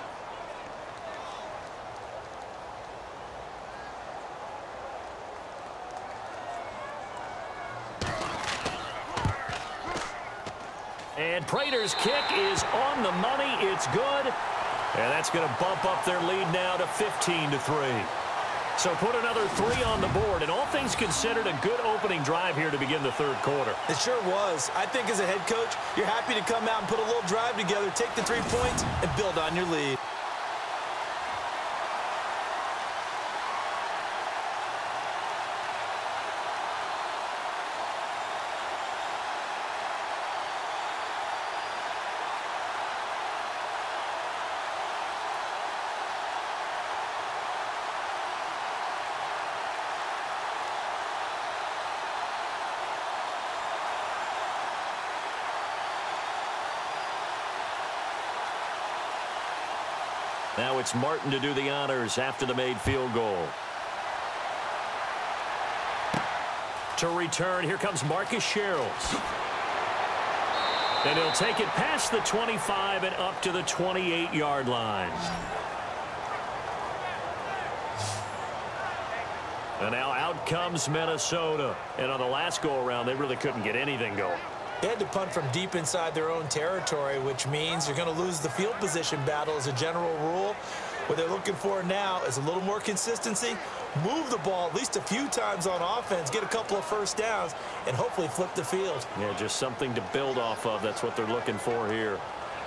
And Prater's kick is on the money. It's good. And that's going to bump up their lead now to fifteen to three. So put another three on the board. And all things considered, a good opening drive here to begin the third quarter. It sure was. I think as a head coach, you're happy to come out and put a little drive together, take the three points, and build on your lead. Now it's Martin to do the honors after the made field goal. To return, here comes Marcus Sherrills. And he'll take it past the twenty-five and up to the twenty-eight-yard line. And now out comes Minnesota. And on the last go-around, they really couldn't get anything going. They had to punt from deep inside their own territory, which means you're going to lose the field position battle as a general rule. What they're looking for now is a little more consistency, move the ball at least a few times on offense, get a couple of first downs, and hopefully flip the field. Yeah, just something to build off of. That's what they're looking for here.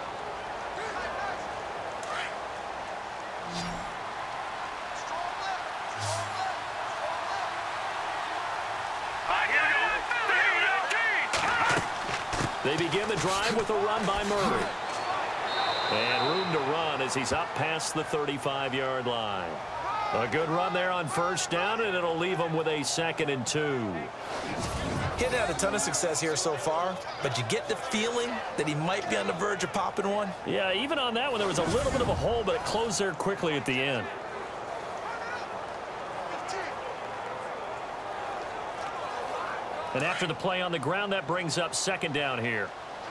They begin the drive with a run by Murray. And room to run as he's up past the thirty-five-yard line. A good run there on first down, and it'll leave him with a second and two. He hasn't had a ton of success here so far, but you get the feeling that he might be on the verge of popping one. Yeah, even on that one, there was a little bit of a hole, but it closed there quickly at the end. And after the play on the ground, that brings up second down here.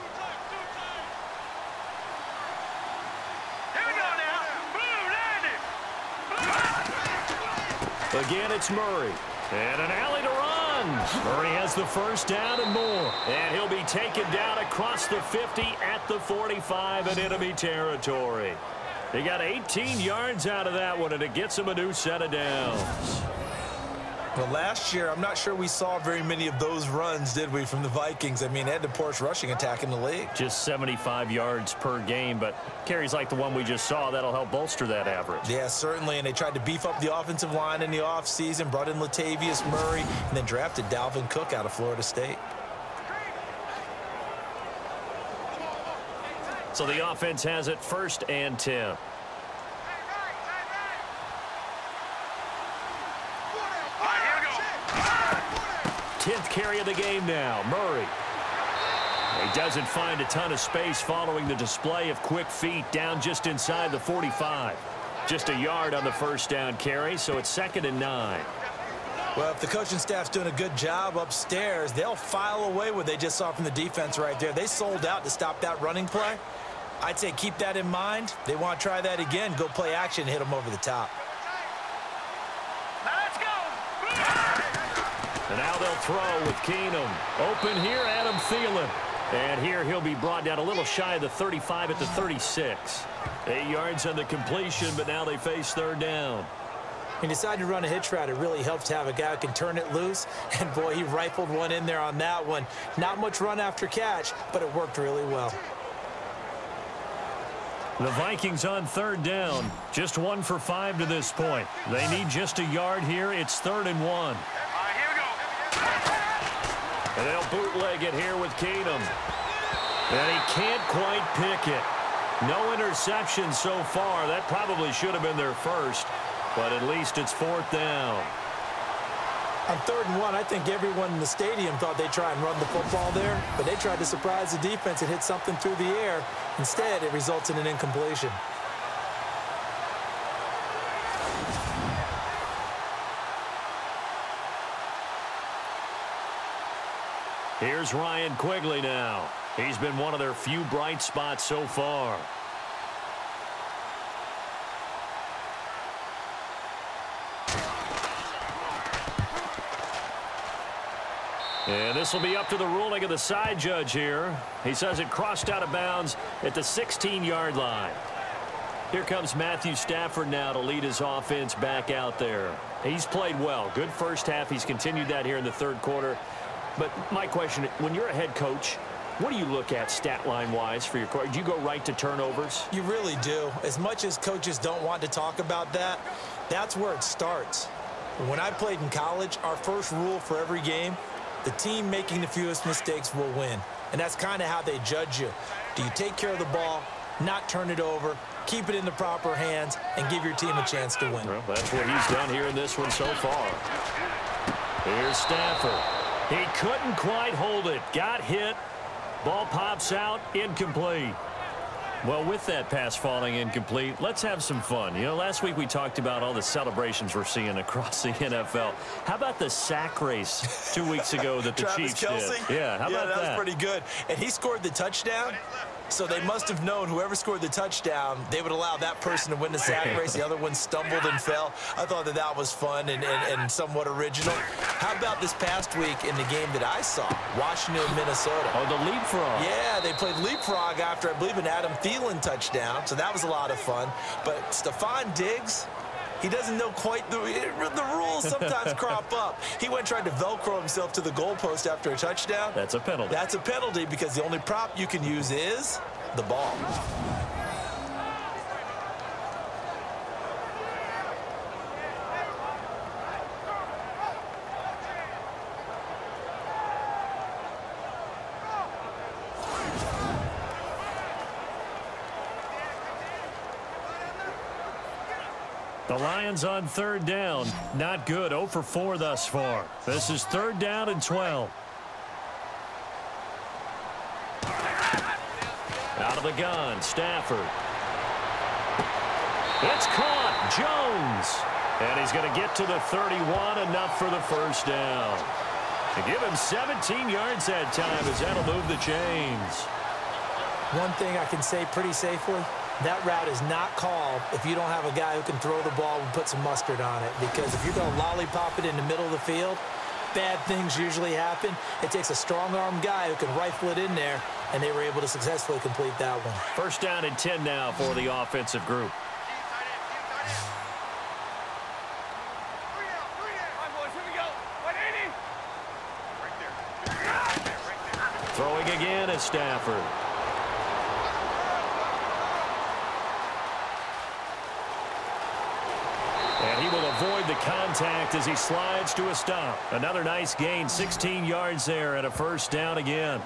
Here we go now. Boom, landed. Again, it's Murray. And an alley to run. Murray has the first down and more. And he'll be taken down across the fifty at the forty-five in enemy territory. He got eighteen yards out of that one, and it gets him a new set of downs. Well, last year, I'm not sure we saw very many of those runs, did we, from the Vikings? I mean, they had the poorest rushing attack in the league. Just seventy-five yards per game, but carries like the one we just saw, that'll help bolster that average. Yeah, certainly, and they tried to beef up the offensive line in the offseason, brought in Latavius Murray, and then drafted Dalvin Cook out of Florida State. So the offense has it first and ten. tenth carry of the game now. Murray. He doesn't find a ton of space following the display of quick feet down just inside the forty-five. Just a yard on the first down carry, so it's second and nine. Well, if the coaching staff's doing a good job upstairs, they'll file away what they just saw from the defense right there. They sold out to stop that running play. I'd say keep that in mind. They want to try that again, go play action, hit them over the top. Now let's go. And now they'll throw with Keenum. Open here, Adam Thielen. And here he'll be brought down a little shy of the thirty-five at the thirty-six. Eight yards on the completion, but now they face third down. He decided to run a hitch route. It really helps to have a guy who can turn it loose. And, boy, he rifled one in there on that one. Not much run after catch, but it worked really well. The Vikings on third down. Just one for five to this point. They need just a yard here. It's third and one. All right, here we go. And they'll bootleg it here with Keenum. And he can't quite pick it. No interception so far. That probably should have been their first. But at least it's fourth down. On third and one, I think everyone in the stadium thought they'd try and run the football there, but they tried to surprise the defense and hit something through the air. Instead, it results in an incompletion. Here's Ryan Quigley now. He's been one of their few bright spots so far. And this will be up to the ruling of the side judge here. He says it crossed out of bounds at the sixteen-yard line. Here comes Matthew Stafford now to lead his offense back out there. He's played well. Good first half. He's continued that here in the third quarter. But my question, when you're a head coach, what do you look at stat line-wise for your coach? Do you go right to turnovers? You really do. As much as coaches don't want to talk about that, that's where it starts. When I played in college, our first rule for every game, the team making the fewest mistakes will win. And that's kind of how they judge you. Do you take care of the ball, not turn it over, keep it in the proper hands, and give your team a chance to win? Well, that's what he's done here in this one so far. Here's Stafford. He couldn't quite hold it. Got hit. Ball pops out. Incomplete. Well, with that pass falling incomplete, let's have some fun. You know, last week we talked about all the celebrations we're seeing across the N F L. How about the sack race two weeks ago that the Travis Chiefs Kelce? did? Yeah, how yeah, about that? that was pretty good. And he scored the touchdown. So they must have known whoever scored the touchdown, they would allow that person to win the sack race. The other one stumbled and fell. I thought that that was fun and, and, and somewhat original. How about this past week in the game that I saw, Washington and Minnesota? Oh, the leapfrog. Yeah, they played leapfrog after, I believe, an Adam Thielen touchdown. So that was a lot of fun. But Stephon Diggs, he doesn't know quite the, the rules sometimes crop up. He went and tried to Velcro himself to the goalpost after a touchdown. That's a penalty. That's a penalty because the only prop you can use is the ball. The Lions on third down. Not good. zero for four thus far. This is third down and twelve. Out of the gun, Stafford. It's caught. Jones. And he's going to get to the thirty-one. Enough for the first down. To give him seventeen yards that time as that'll move the chains. One thing I can say pretty safely, that route is not called if you don't have a guy who can throw the ball and put some mustard on it. Because if you're going to lollipop it in the middle of the field, bad things usually happen. It takes a strong-arm guy who can rifle it in there, and they were able to successfully complete that one. First down and ten now for the offensive group. Throwing again at Stafford. And he will avoid the contact as he slides to a stop. Another nice gain, sixteen yards there and a first down again.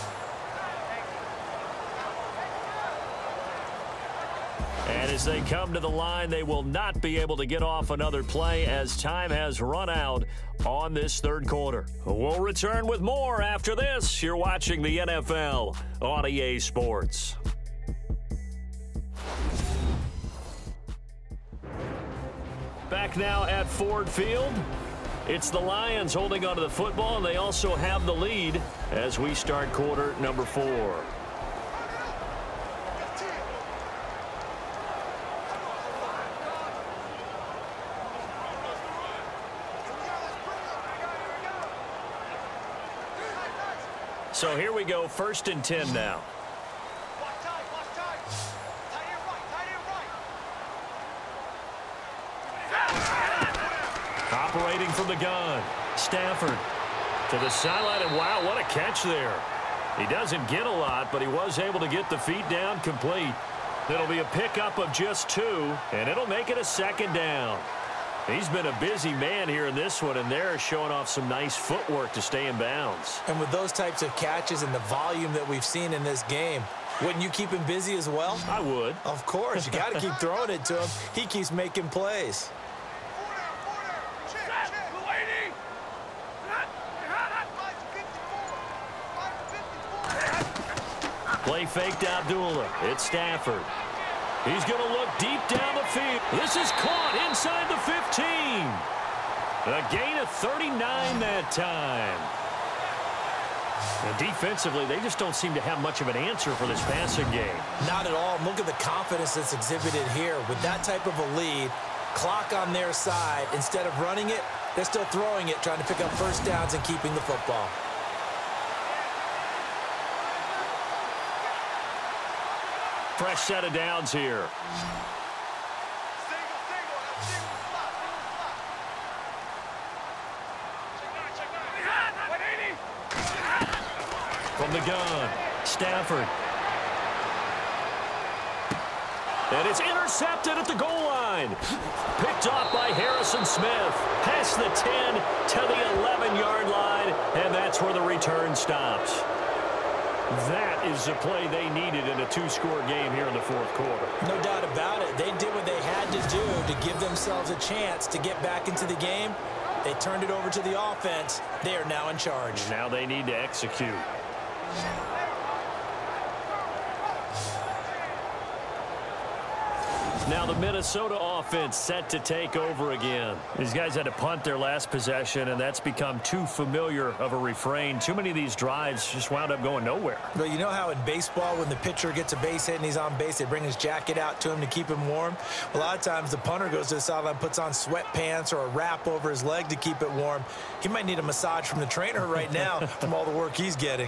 And as they come to the line, they will not be able to get off another play as time has run out on this third quarter. We'll return with more after this. You're watching the N F L on E A Sports. Back now at Ford Field. It's the Lions holding onto the football, and they also have the lead as we start quarter number four. So here we go, first and ten now. Operating from the gun, Stafford to the sideline, and wow, what a catch there. He doesn't get a lot, but he was able to get the feet down complete. It'll be a pickup of just two, and it'll make it a second down. He's been a busy man here in this one, and they're showing off some nice footwork to stay in bounds. And with those types of catches and the volume that we've seen in this game, wouldn't you keep him busy as well? I would. Of course. You got to keep throwing it to him. He keeps making plays. Play faked Abdullah. It's Stafford. He's going to look deep down the field. This is caught inside the fifteen. A gain of thirty-nine that time. And defensively, they just don't seem to have much of an answer for this passing game. Not at all. Look at the confidence that's exhibited here. With that type of a lead, clock on their side, instead of running it, they're still throwing it, trying to pick up first downs and keeping the football. Fresh set of downs here. From the gun, Stafford. And it's intercepted at the goal line. Picked off by Harrison Smith. Past the ten to the eleven-yard line, and that's where the return stops. That is the play they needed in a two-score game here in the fourth quarter. No doubt about it. They did what they had to do to give themselves a chance to get back into the game. They turned it over to the offense. They are now in charge. Now they need to execute. Now the Minnesota offense set to take over again. These guys had to punt their last possession, and that's become too familiar of a refrain. Too many of these drives just wound up going nowhere. But you know how in baseball, when the pitcher gets a base hit and he's on base, they bring his jacket out to him to keep him warm? A lot of times the punter goes to the sideline, puts on sweatpants or a wrap over his leg to keep it warm. He might need a massage from the trainer right now from all the work he's getting.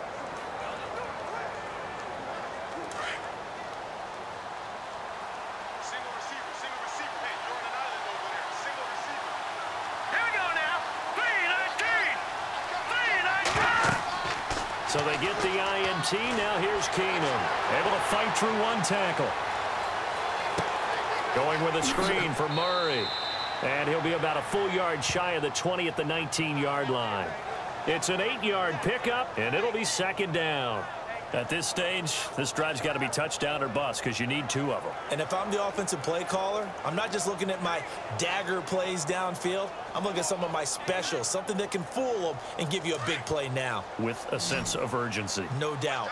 So they get the I N T. Now here's Keenum. Able to fight through one tackle. Going with a screen for Murray. And he'll be about a full yard shy of the twenty at the nineteen-yard line. It's an eight-yard pickup, and it'll be second down. At this stage, this drive's got to be touchdown or bust because you need two of them. And if I'm the offensive play caller, I'm not just looking at my dagger plays downfield. I'm looking at some of my specials, something that can fool them and give you a big play now. With a sense of urgency. No doubt.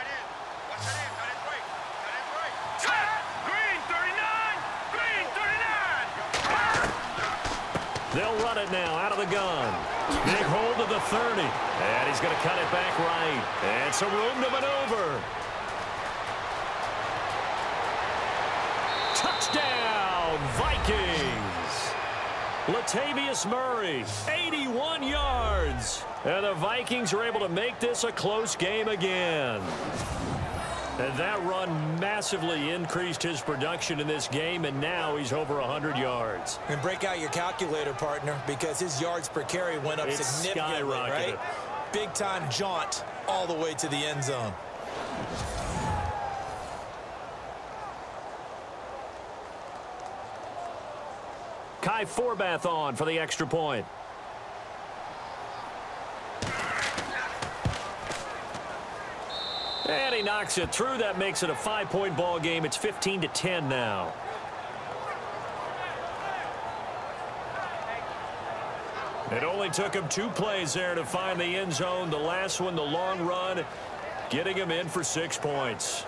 They'll run it now out of the gun. Big hold of the thirty. And he's going to cut it back right. And some room to maneuver. Touchdown, Vikings. Latavius Murray, eighty-one yards. And the Vikings are able to make this a close game again. And that run massively increased his production in this game, and now he's over one hundred yards. And break out your calculator, partner, because his yards per carry went up it's significantly, right? Big-time jaunt all the way to the end zone. Kai Forbath on for the extra point. And he knocks it through. That makes it a five-point ball game. It's fifteen to ten now. It only took him two plays there to find the end zone. The last one, the long run, getting him in for six points.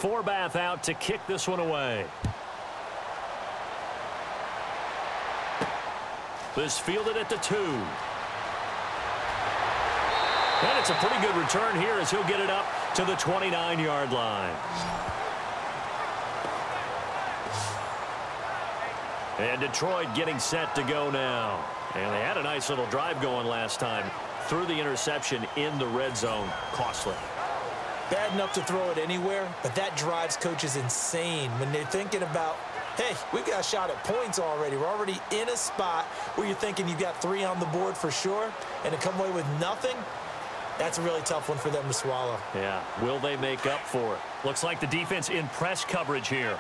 Forbath out to kick this one away. This fielded at the two. And it's a pretty good return here as he'll get it up to the twenty-nine yard line. And Detroit getting set to go now. And they had a nice little drive going last time. Threw the interception in the red zone. Costly. Bad enough to throw it anywhere, but that drives coaches insane when they're thinking about, hey, we've got a shot at points already. We're already in a spot where you're thinking you've got three on the board for sure, and to come away with nothing, that's a really tough one for them to swallow. Yeah, will they make up for it? Looks like the defense in press coverage here.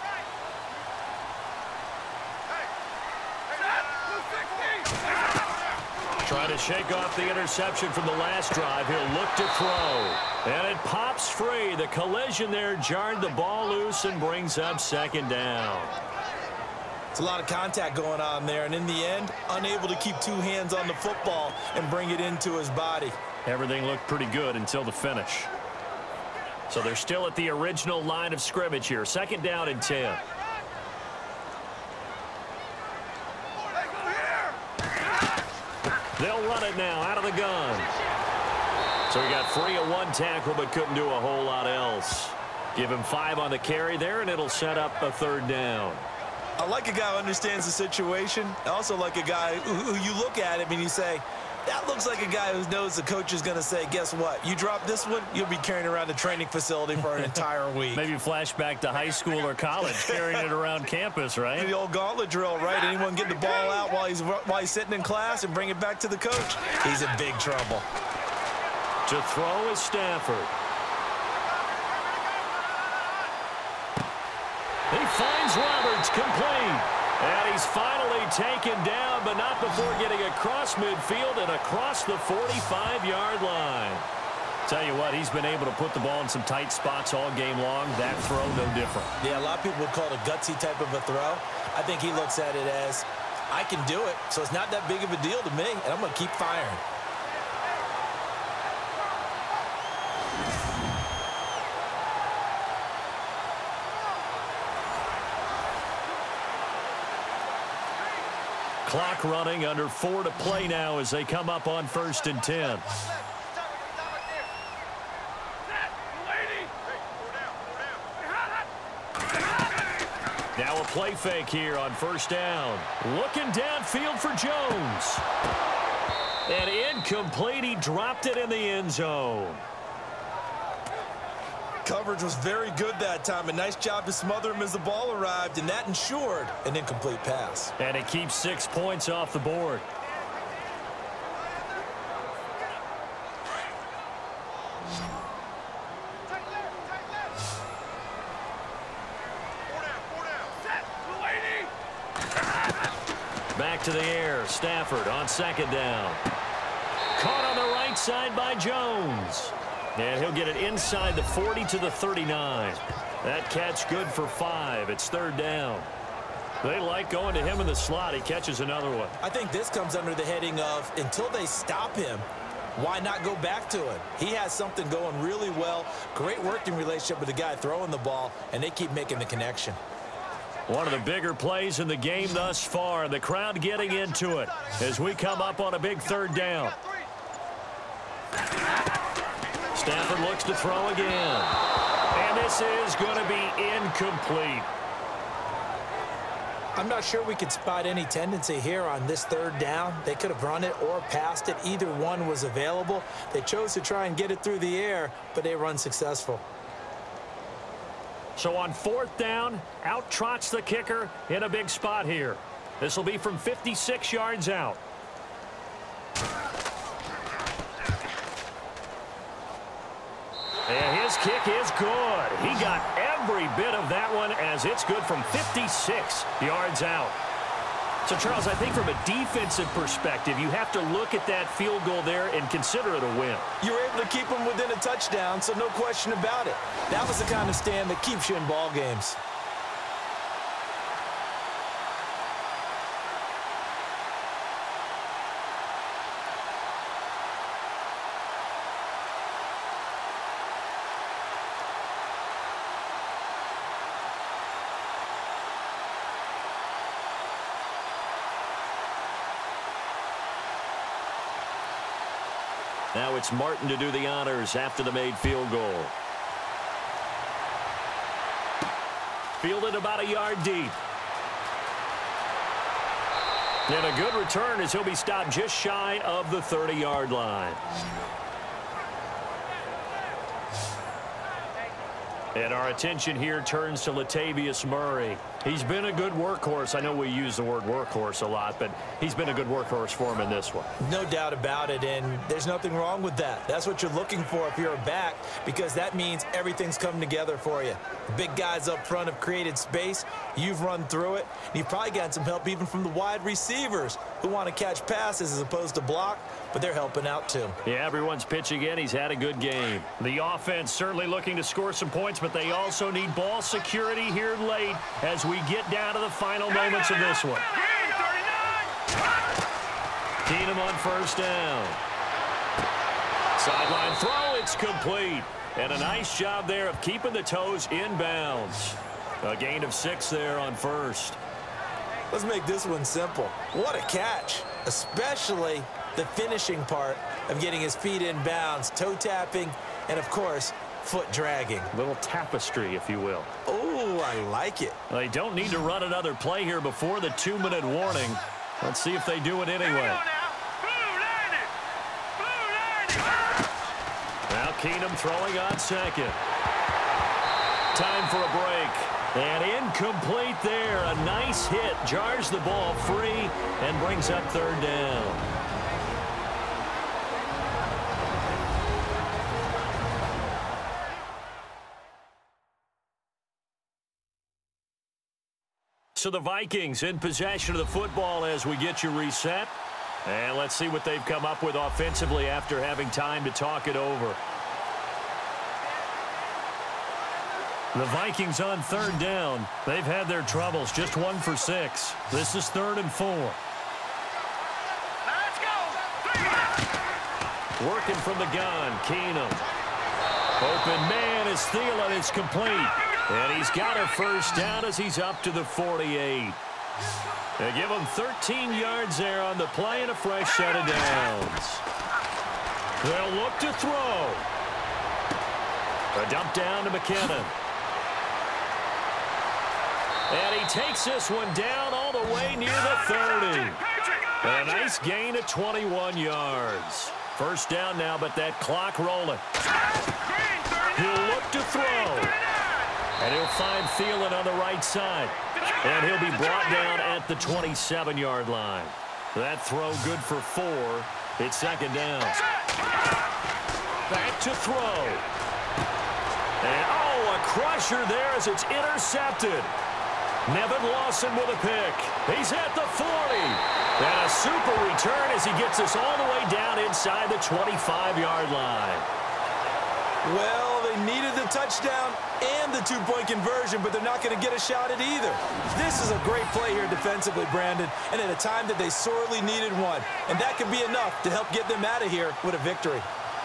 Trying to shake off the interception from the last drive. He'll look to throw. And it pops free. The collision there jarred the ball loose and brings up second down. It's a lot of contact going on there, and in the end, unable to keep two hands on the football and bring it into his body. Everything looked pretty good until the finish. So they're still at the original line of scrimmage here. Second down and ten. They'll run it now out of the gun. So he got free of one tackle but couldn't do a whole lot else. Give him five on the carry there, and it'll set up a third down. I like a guy who understands the situation. I also like a guy who, who you look at him and you say, that looks like a guy who knows the coach is going to say, guess what? You drop this one, you'll be carrying around the training facility for an entire week. Maybe flashback to high school or college, carrying it around campus, right? The old gauntlet drill, right? Anyone get the ball out while he's while he's sitting in class and bring it back to the coach? He's in big trouble. To throw is Stafford. He finds Roberts complete. And he's finally taken down, but not before getting across midfield and across the forty-five yard line. Tell you what, he's been able to put the ball in some tight spots all game long. That throw, no different. Yeah, a lot of people would call it a gutsy type of a throw. I think he looks at it as, I can do it, so it's not that big of a deal to me, and I'm going to keep firing. Clock running, under four to play now as they come up on first and ten. Now a play fake here on first down. Looking downfield for Jones. And incomplete. He dropped it in the end zone. Coverage was very good that time. A nice job to smother him as the ball arrived, and that ensured an incomplete pass. And it keeps six points off the board. Back to the air. Stafford on second down. Caught on the right side by Jones. And he'll get it inside the forty to the thirty-nine. That catch good for five. It's third down. They like going to him in the slot. He catches another one. I think this comes under the heading of, until they stop him, why not go back to him? He has something going really well. Great working relationship with the guy throwing the ball, and they keep making the connection. One of the bigger plays in the game thus far. The crowd getting into it as we come up on a big third down. Stafford looks to throw again. And this is going to be incomplete. I'm not sure we could spot any tendency here on this third down. They could have run it or passed it. Either one was available. They chose to try and get it through the air, but they were unsuccessful. So on fourth down, out trots the kicker in a big spot here. This will be from fifty-six yards out. And his kick is good. He got every bit of that one as it's good from fifty-six yards out. So, Charles, I think from a defensive perspective, you have to look at that field goal there and consider it a win. You were able to keep them within a touchdown, so no question about it. That was the kind of stand that keeps you in ball games. Now it's Martin to do the honors after the made field goal. Fielded about a yard deep. And a good return as he'll be stopped just shy of the thirty-yard line. And our attention here turns to Latavius Murray. He's been a good workhorse. I know we use the word workhorse a lot, but he's been a good workhorse for him in this one. No doubt about it, and there's nothing wrong with that. That's what you're looking for if you're a back, because that means everything's coming together for you. The big guys up front have created space. You've run through it. And you've probably gotten some help even from the wide receivers who want to catch passes as opposed to block, but they're helping out too. Yeah, everyone's pitching in. He's had a good game. The offense certainly looking to score some points, but they also need ball security here late as we get down to the final moments of this one. Keenum on first down. Sideline throw, it's complete. And a nice job there of keeping the toes in bounds. A gain of six there on first. Let's make this one simple. What a catch, especially the finishing part of getting his feet in bounds, toe tapping, and of course, foot dragging. Little tapestry, if you will. Oh, I like it. They don't need to run another play here before the two-minute warning. Let's see if they do it anyway. Now Keenum throwing on second. Time for a break. And incomplete there. A nice hit. Jars the ball free and brings up third down. So the Vikings in possession of the football as we get you reset. And let's see what they've come up with offensively after having time to talk it over. The Vikings on third down. They've had their troubles. Just one for six. This is third and four. Let's go. Working from the gun, Keenum. Open man is Thielen. It's complete. And he's got a first down as he's up to the forty-eight. They give him thirteen yards there on the play and a fresh set of downs. They'll look to throw. A dump down to McKinnon. And he takes this one down all the way near the thirty. And a nice gain of twenty-one yards. First down now, but that clock rolling. He'll look to throw. And he'll find Thielen on the right side. And he'll be brought down at the twenty-seven-yard line. That throw good for four. It's second down. Back to throw. And, oh, a crusher there as it's intercepted. Nevin Lawson with a pick. He's at the forty. And a super return as he gets us all the way down inside the twenty-five-yard line. Well, they needed the touchdown and the two-point conversion, but they're not going to get a shot at either. This is a great play here defensively, Brandon, and at a time that they sorely needed one. And that could be enough to help get them out of here with a victory.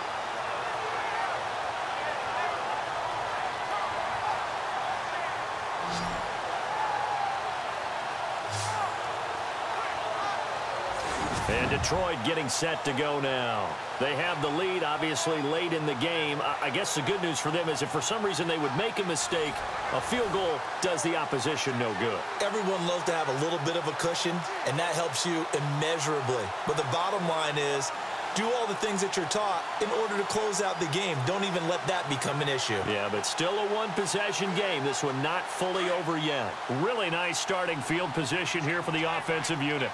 And Detroit getting set to go now. They have the lead, obviously, late in the game. I guess the good news for them is if for some reason they would make a mistake, a field goal does the opposition no good. Everyone loves to have a little bit of a cushion, and that helps you immeasurably. But the bottom line is, do all the things that you're taught in order to close out the game. Don't even let that become an issue. Yeah, but still a one-possession game. This one not fully over yet. Really nice starting field position here for the offensive unit.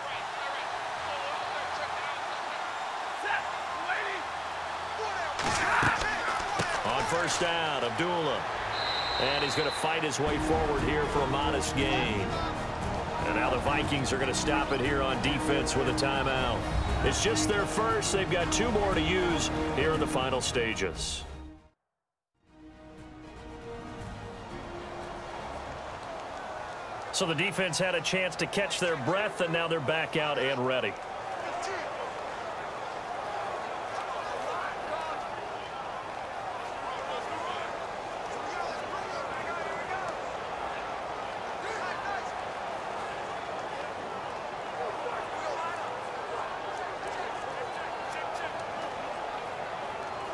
First down, Abdullah. And he's going to fight his way forward here for a modest gain. And now the Vikings are going to stop it here on defense with a timeout. It's just their first. They've got two more to use here in the final stages. So the defense had a chance to catch their breath, and now they're back out and ready.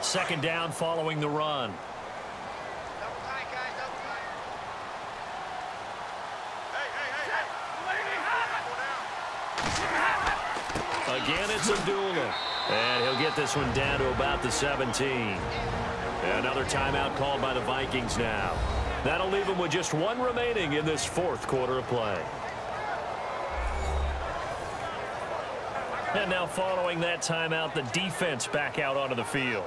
second down following the run. Again, it's Abdullah. And he'll get this one down to about the seventeen. Another timeout called by the Vikings now. That'll leave them with just one remaining in this fourth quarter of play. And now following that timeout, the defense back out onto the field.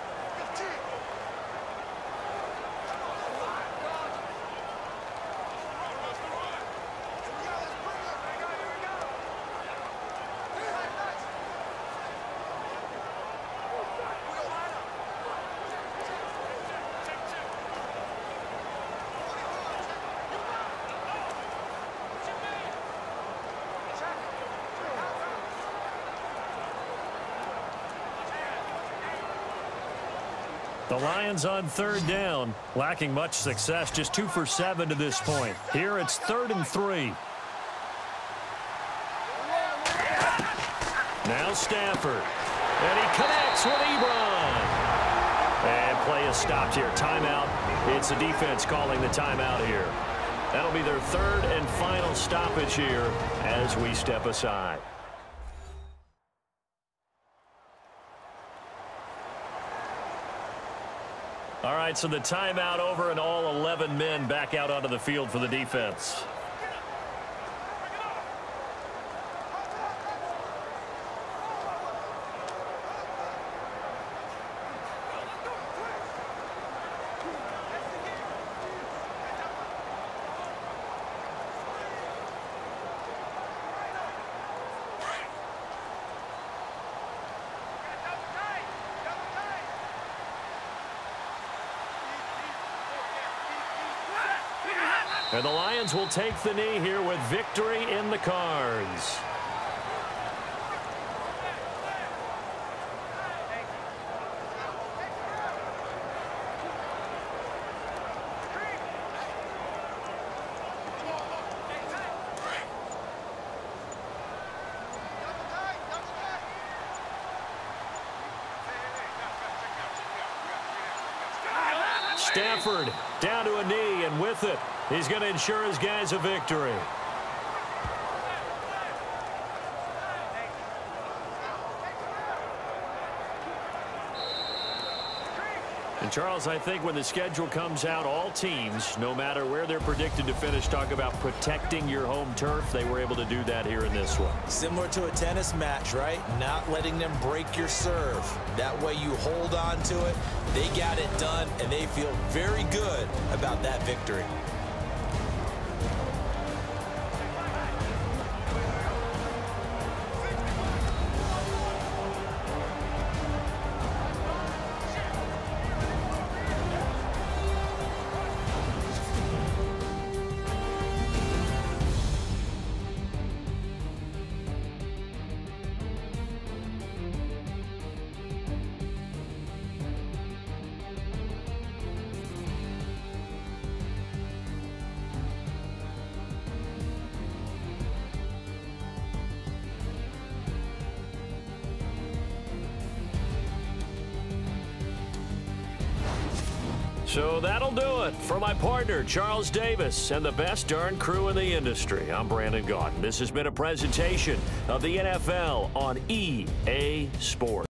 The Lions on third down, lacking much success, just two for seven to this point. Here it's third and three. Now Stafford. And he connects with Ebron. And play is stopped here. Timeout. It's the defense calling the timeout here. That'll be their third and final stoppage here as we step aside. All right, so the timeout over and all eleven men back out onto the field for the defense. And the Lions will take the knee here with victory in the cards. Stafford down to a knee, and with it, he's going to ensure his guys a victory. And Charles, I think when the schedule comes out, all teams, no matter where they're predicted to finish, talk about protecting your home turf. They were able to do that here in this one. Similar to a tennis match, right? Not letting them break your serve. That way you hold on to it. They got it done, and they feel very good about that victory. So that'll do it for my partner, Charles Davis, and the best darn crew in the industry. I'm Brandon Gaudin. This has been a presentation of the N F L on E A Sports.